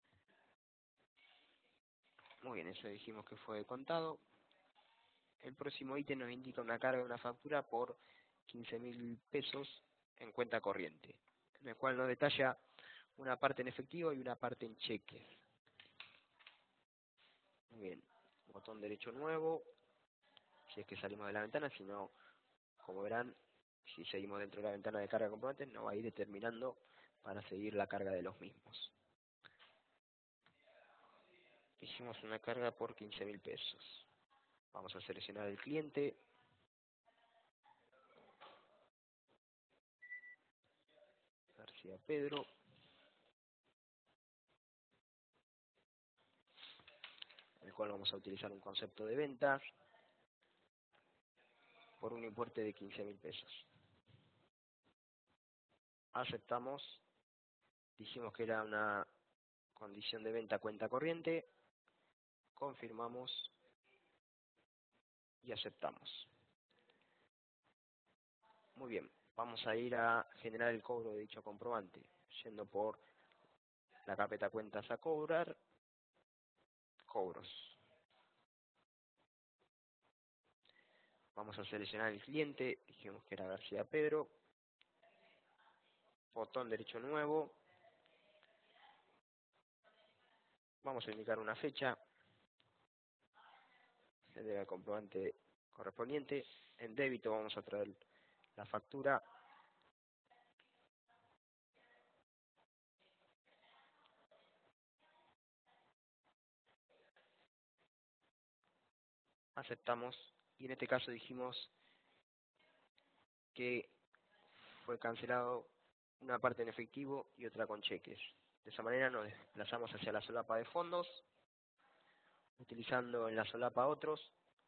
Muy bien, eso dijimos que fue contado. El próximo ítem nos indica una carga de una factura por quince mil pesos en cuenta corriente, en el cual nos detalla una parte en efectivo y una parte en cheques. Muy bien, botón derecho nuevo, si es que salimos de la ventana, si no, como verán, si seguimos dentro de la ventana de carga de comprobantes, nos va a ir determinando para seguir la carga de los mismos. Hicimos una carga por quince mil pesos. Vamos a seleccionar el cliente. García Pedro. En el cual vamos a utilizar un concepto de venta por un importe de quince mil pesos. Aceptamos. Dijimos que era una condición de venta cuenta corriente. Confirmamos y aceptamos. Muy bien, vamos a ir a generar el cobro de dicho comprobante, yendo por la carpeta cuentas a cobrar, cobros. Vamos a seleccionar el cliente, dijimos que era García Pedro, botón derecho nuevo, vamos a indicar una fecha, generar el comprobante correspondiente, en débito vamos a traer la factura, aceptamos, y en este caso dijimos que fue cancelado una parte en efectivo y otra con cheques. De esa manera nos desplazamos hacia la solapa de fondos, utilizando en la solapa otros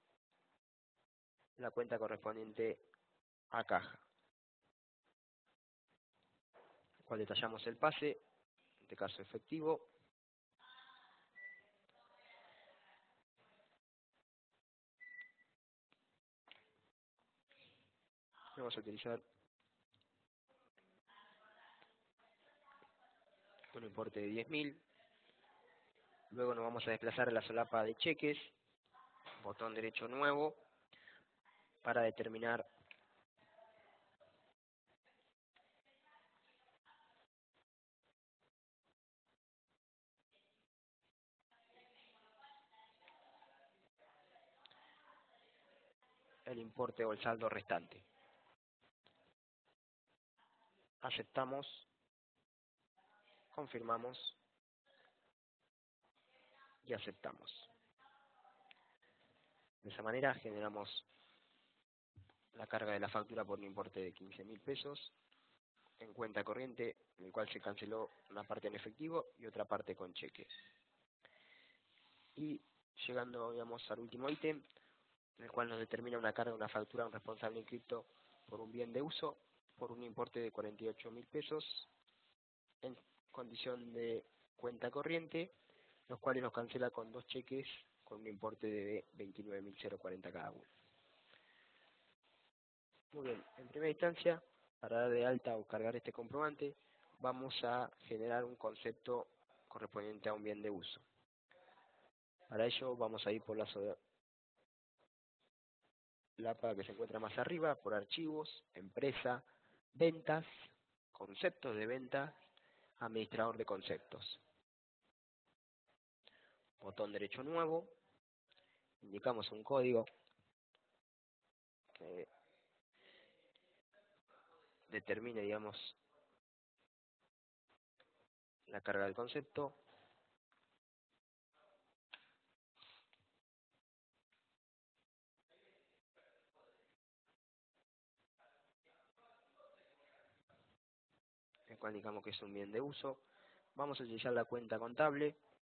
la cuenta correspondiente a caja, cual detallamos el pase, en este caso efectivo, vamos a utilizar un importe de diez mil, luego nos vamos a desplazar a la solapa de cheques, botón derecho nuevo, para determinar el importe o el saldo restante. Aceptamos, confirmamos y aceptamos. De esa manera generamos la carga de la factura por un importe de quince mil pesos en cuenta corriente, en el cual se canceló una parte en efectivo y otra parte con cheque. Y llegando, digamos, al último ítem, en el cual nos determina una carga de una factura a un responsable inscrito por un bien de uso por un importe de cuarenta y ocho mil pesos en condición de cuenta corriente, los cuales nos cancela con dos cheques con un importe de veintinueve mil cuarenta cada uno. Muy bien, en primera instancia, para dar de alta o cargar este comprobante, vamos a generar un concepto correspondiente a un bien de uso. Para ello vamos a ir por la solapa que se encuentra más arriba, por archivos, empresa, ventas, conceptos de ventas, administrador de conceptos. Botón derecho nuevo, indicamos un código que determine, digamos, la carga del concepto. El cual indicamos que es un bien de uso. Vamos a utilizar la cuenta contable.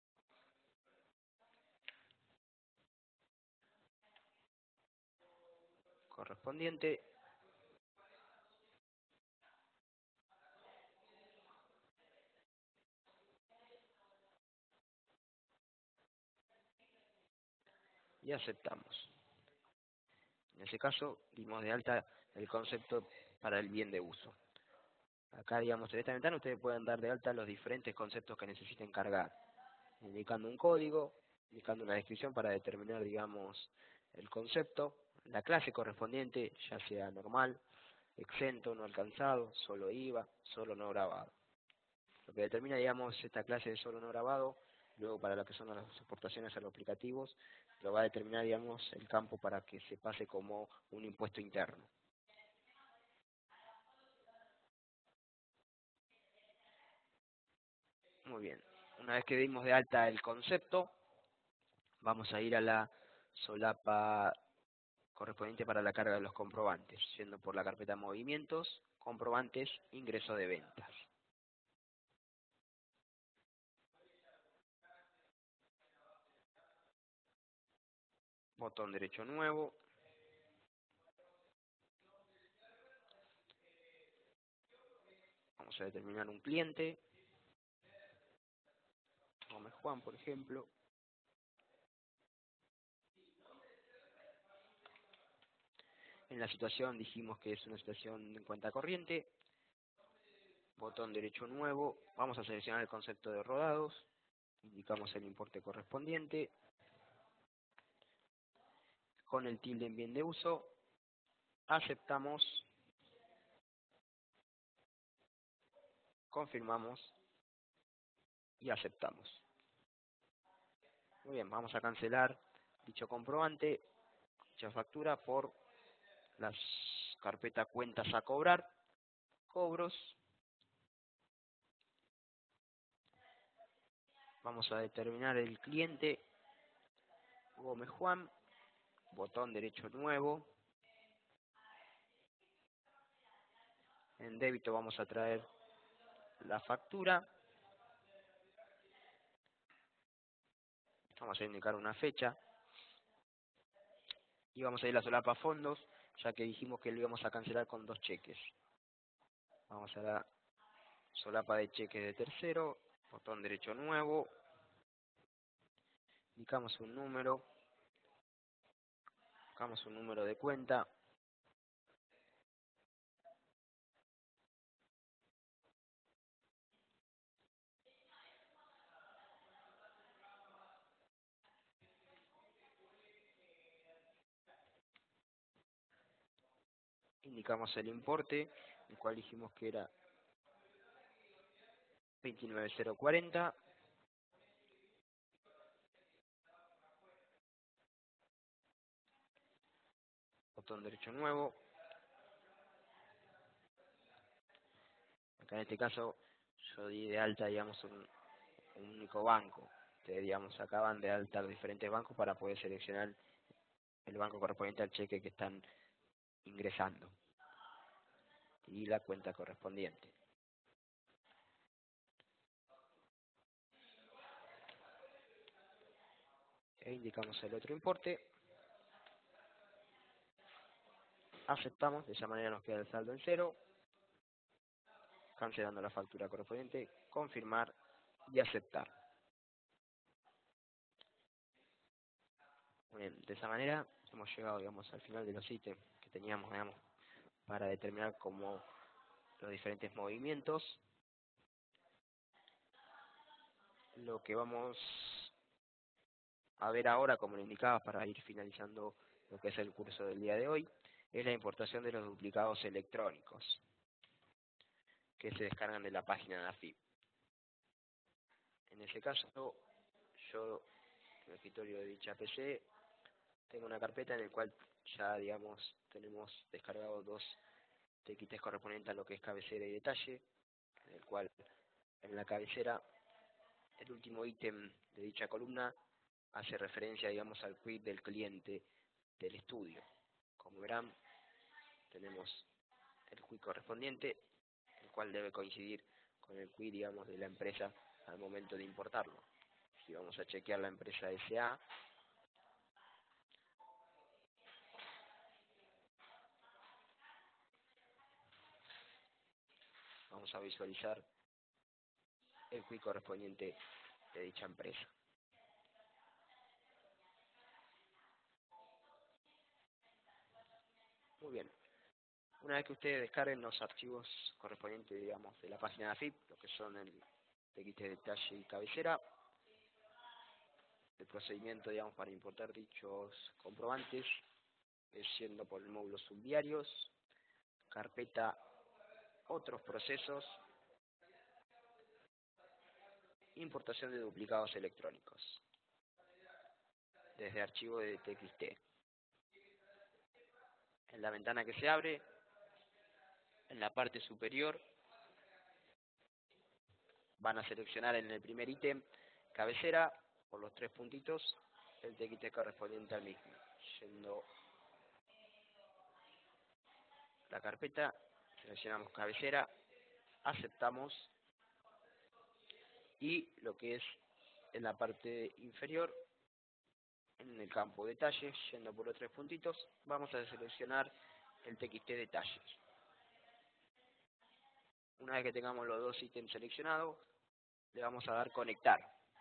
Correspondiente. Y aceptamos. En ese caso, dimos de alta el concepto para el bien de uso. Acá, digamos, en esta ventana ustedes pueden dar de alta los diferentes conceptos que necesiten cargar, indicando un código, indicando una descripción para determinar, digamos, el concepto, la clase correspondiente, ya sea normal, exento, no alcanzado, solo I V A, solo no grabado. Lo que determina, digamos, esta clase de solo no grabado, luego para lo que son las exportaciones a los aplicativos, lo va a determinar, digamos, el campo para que se pase como un impuesto interno. Muy bien. Una vez que dimos de alta el concepto, vamos a ir a la solapa correspondiente para la carga de los comprobantes, yendo por la carpeta movimientos, comprobantes, ingreso de ventas. Botón derecho nuevo. Vamos a determinar un cliente. Gómez Juan, por ejemplo. En la situación dijimos que es una situación en cuenta corriente. Botón derecho nuevo. Vamos a seleccionar el concepto de rodados. Indicamos el importe correspondiente. Con el tilde en bien de uso. Aceptamos. Confirmamos. Y aceptamos. Muy bien, vamos a cancelar dicho comprobante, dicha factura por las carpetas cuentas a cobrar, cobros. Vamos a determinar el cliente Gómez Juan, botón derecho nuevo. En débito vamos a traer la factura. Vamos a indicar una fecha. Y vamos a ir a la solapa fondos, ya que dijimos que lo íbamos a cancelar con dos cheques. Vamos a la solapa de cheques de tercero, botón derecho nuevo. Indicamos un número. Indicamos un número de cuenta. Indicamos el importe, el cual dijimos que era veintinueve mil cuarenta. Botón derecho nuevo. Acá en este caso yo di de alta, digamos, un, un único banco. Ustedes, digamos, acaban de alta los diferentes bancos para poder seleccionar el banco correspondiente al cheque que están ingresando y la cuenta correspondiente. E indicamos el otro importe. Aceptamos, de esa manera nos queda el saldo en cero. Cancelando la factura correspondiente, confirmar y aceptar. Muy bien, de esa manera hemos llegado, digamos, al final de los ítems que teníamos, digamos, para determinar como los diferentes movimientos. Lo que vamos a ver ahora, como le indicaba, para ir finalizando lo que es el curso del día de hoy, es la importación de los duplicados electrónicos que se descargan de la página de A F I P. En ese caso, yo en el escritorio de dicha P C tengo una carpeta en la cual ya, digamos, tenemos descargado dos T X Ts correspondientes a lo que es cabecera y detalle, en el cual en la cabecera el último ítem de dicha columna hace referencia, digamos, al quit del cliente del estudio. Como verán, tenemos el quit correspondiente, el cual debe coincidir con el quit, digamos, de la empresa al momento de importarlo. Si vamos a chequear la empresa S A, vamos a visualizar el quit correspondiente de dicha empresa. Muy bien. Una vez que ustedes descarguen los archivos correspondientes, digamos, de la página de A F I P, lo que son el T X T de detalle y cabecera, el procedimiento, digamos, para importar dichos comprobantes es yendo por el módulo subdiarios, carpeta otros procesos, importación de duplicados electrónicos, desde archivo de T X T. En la ventana que se abre, en la parte superior, van a seleccionar en el primer ítem cabecera, por los tres puntitos, el T X T correspondiente al mismo. Yendo la carpeta, seleccionamos cabecera, aceptamos, y lo que es en la parte inferior, en el campo detalles, yendo por los tres puntitos, vamos a seleccionar el T X T detalles. Una vez que tengamos los dos ítems seleccionados, le vamos a dar conectar.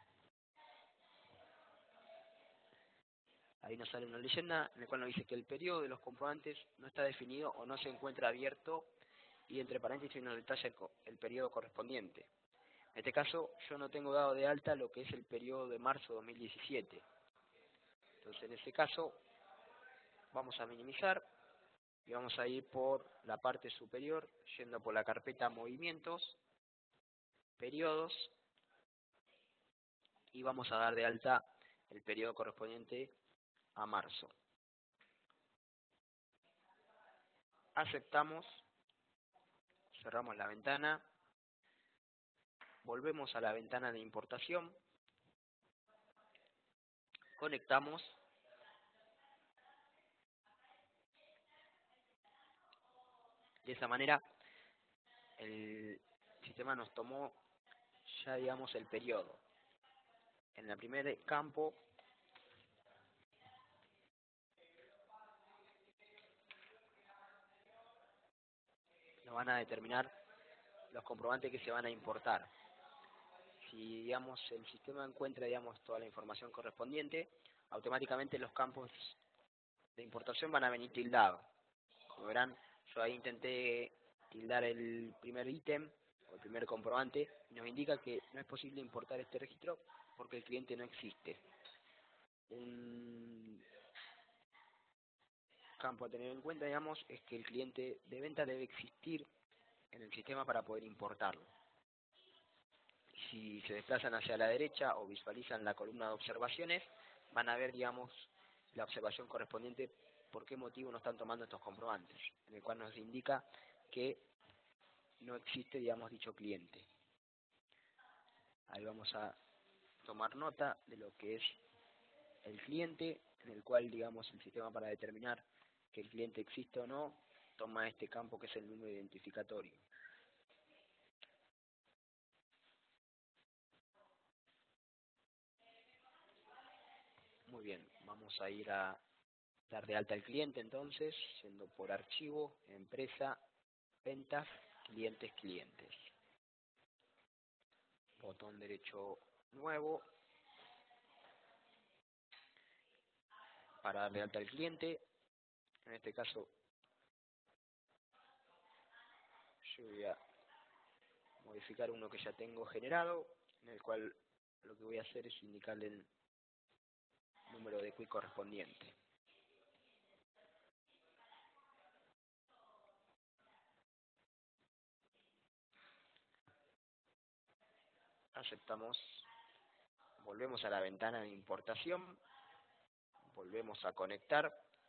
Ahí nos sale una leyenda en la cual nos dice que el periodo de los comprobantes no está definido o no se encuentra abierto, y entre paréntesis nos detalla el, el periodo correspondiente. En este caso, yo no tengo dado de alta lo que es el periodo de marzo de dos mil diecisiete. Entonces, en este caso, vamos a minimizar y vamos a ir por la parte superior, yendo por la carpeta movimientos, periodos, y vamos a dar de alta el periodo correspondiente a marzo. Aceptamos, cerramos la ventana, volvemos a la ventana de importación, conectamos, de esa manera el sistema nos tomó ya, digamos, el periodo. En el primer campo nos van a determinar los comprobantes que se van a importar. Si, digamos, el sistema encuentra, digamos, toda la información correspondiente, automáticamente los campos de importación van a venir tildados. Como verán, yo ahí intenté tildar el primer ítem o el primer comprobante y nos indica que no es posible importar este registro porque el cliente no existe. Un campo a tener en cuenta, digamos, es que el cliente de venta debe existir en el sistema para poder importarlo. Si se desplazan hacia la derecha o visualizan la columna de observaciones, van a ver, digamos, la observación correspondiente por qué motivo no están tomando estos comprobantes, en el cual nos indica que no existe, digamos, dicho cliente. Ahí vamos a tomar nota de lo que es el cliente, en el cual, digamos, el sistema, para determinar que el cliente existe o no, toma este campo que es el número identificatorio. Muy bien, vamos a ir a dar de alta al cliente entonces, yendo por archivo, empresa, ventas, clientes, clientes. Botón derecho nuevo para dar de alta al cliente. En este caso Yo voy a modificar uno que ya tengo generado, en el cual lo que voy a hacer es indicarle el número de quick correspondiente. Aceptamos, volvemos a la ventana de importación, volvemos a conectar.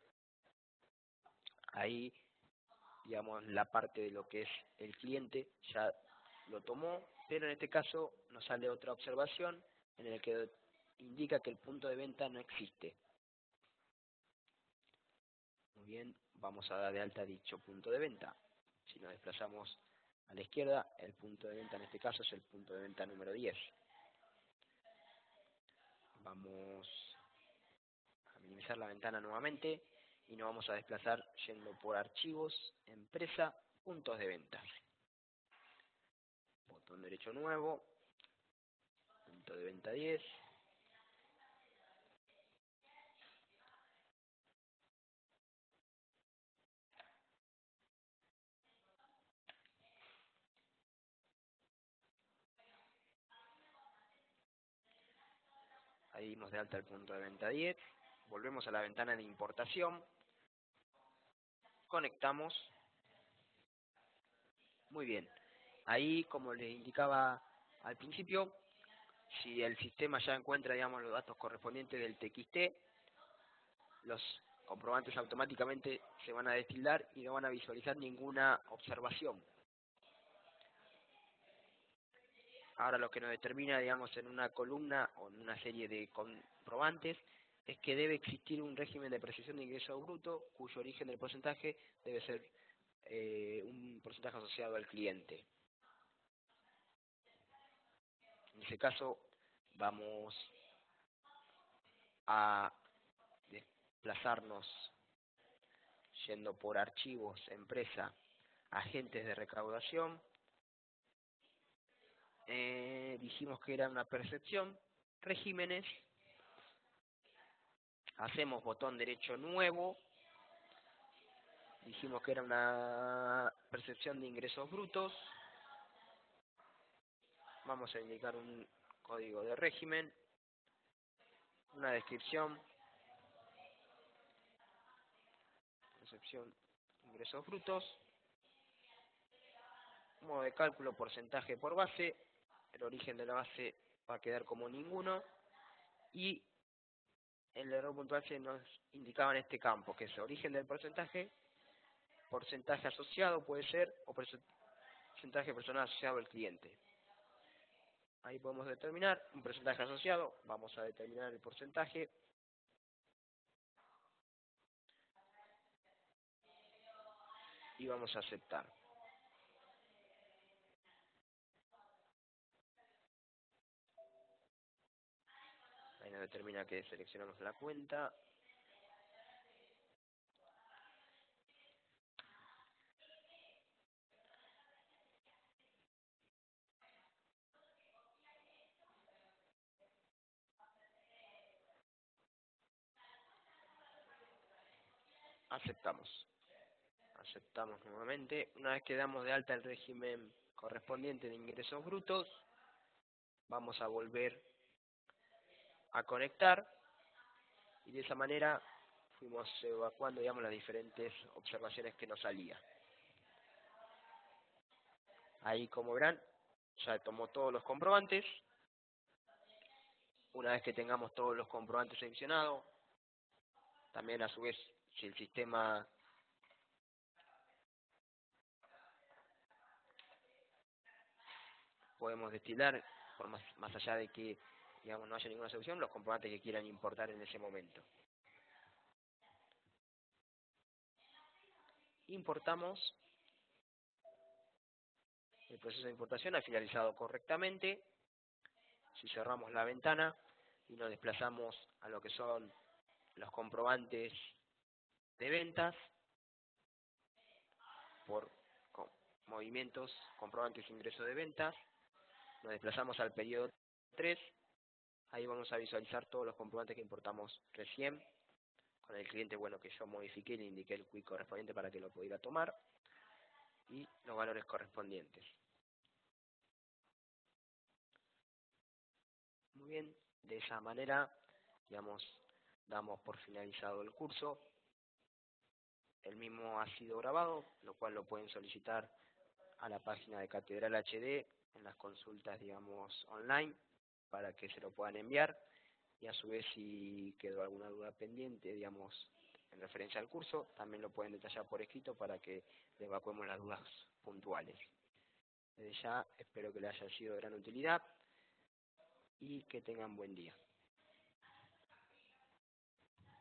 Ahí, digamos, la parte de lo que es el cliente ya lo tomó, pero en este caso nos sale otra observación en el que indica que el punto de venta no existe. Muy bien, vamos a dar de alta dicho punto de venta. Si nos desplazamos a la izquierda, el punto de venta en este caso es el punto de venta número diez. Vamos a minimizar la ventana nuevamente y nos vamos a desplazar yendo por archivos, empresa, puntos de venta. Botón derecho nuevo, punto de venta diez. Ahí dimos de alta el punto de venta diez. Volvemos a la ventana de importación. Conectamos. Muy bien. Ahí, como les indicaba al principio, si el sistema ya encuentra, digamos, los datos correspondientes del T X T, los comprobantes automáticamente se van a destildar y no van a visualizar ninguna observación. Ahora lo que nos determina, digamos, en una columna o en una serie de comprobantes es que debe existir un régimen de precisión de ingreso bruto cuyo origen del porcentaje debe ser eh, un porcentaje asociado al cliente. En ese caso vamos a desplazarnos yendo por archivos, empresa, agentes de recaudación. Eh, dijimos que era una percepción, regímenes, hacemos botón derecho nuevo, dijimos que era una percepción de ingresos brutos, vamos a indicar un código de régimen, una descripción, percepción de ingresos brutos, modo de cálculo, porcentaje por base, el origen de la base va a quedar como ninguno, y el error puntual se nos indicaba en este campo, que es el origen del porcentaje, porcentaje asociado puede ser, o porcentaje personal asociado al cliente. Ahí podemos determinar un porcentaje asociado, vamos a determinar el porcentaje, y vamos a aceptar. Ahí nos determina que seleccionamos la cuenta. Aceptamos. Aceptamos nuevamente. Una vez que damos de alta el régimen correspondiente de ingresos brutos, vamos a volver a conectar y de esa manera fuimos evacuando, digamos, las diferentes observaciones que nos salían. Ahí, como verán, ya tomó todos los comprobantes. Una vez que tengamos todos los comprobantes seleccionados, también a su vez, si el sistema podemos destilar, por más, más allá de que, digamos, no haya ninguna solución, los comprobantes que quieran importar en ese momento. Importamos. El proceso de importación ha finalizado correctamente. Si cerramos la ventana y nos desplazamos a lo que son los comprobantes de ventas, por con, movimientos, comprobantes de ingreso de ventas, nos desplazamos al periodo tres, ahí vamos a visualizar todos los comprobantes que importamos recién, con el cliente, bueno, que yo modifiqué y le indiqué el quick correspondiente para que lo pudiera tomar. y los valores correspondientes. Muy bien, de esa manera, digamos, damos por finalizado el curso. El mismo ha sido grabado, lo cual lo pueden solicitar a la página de Catedral H D en las consultas, digamos, online, para que se lo puedan enviar. Y a su vez, si quedó alguna duda pendiente, digamos, en referencia al curso, también lo pueden detallar por escrito para que les evacuemos las dudas puntuales. Desde ya, espero que les haya sido de gran utilidad y que tengan buen día.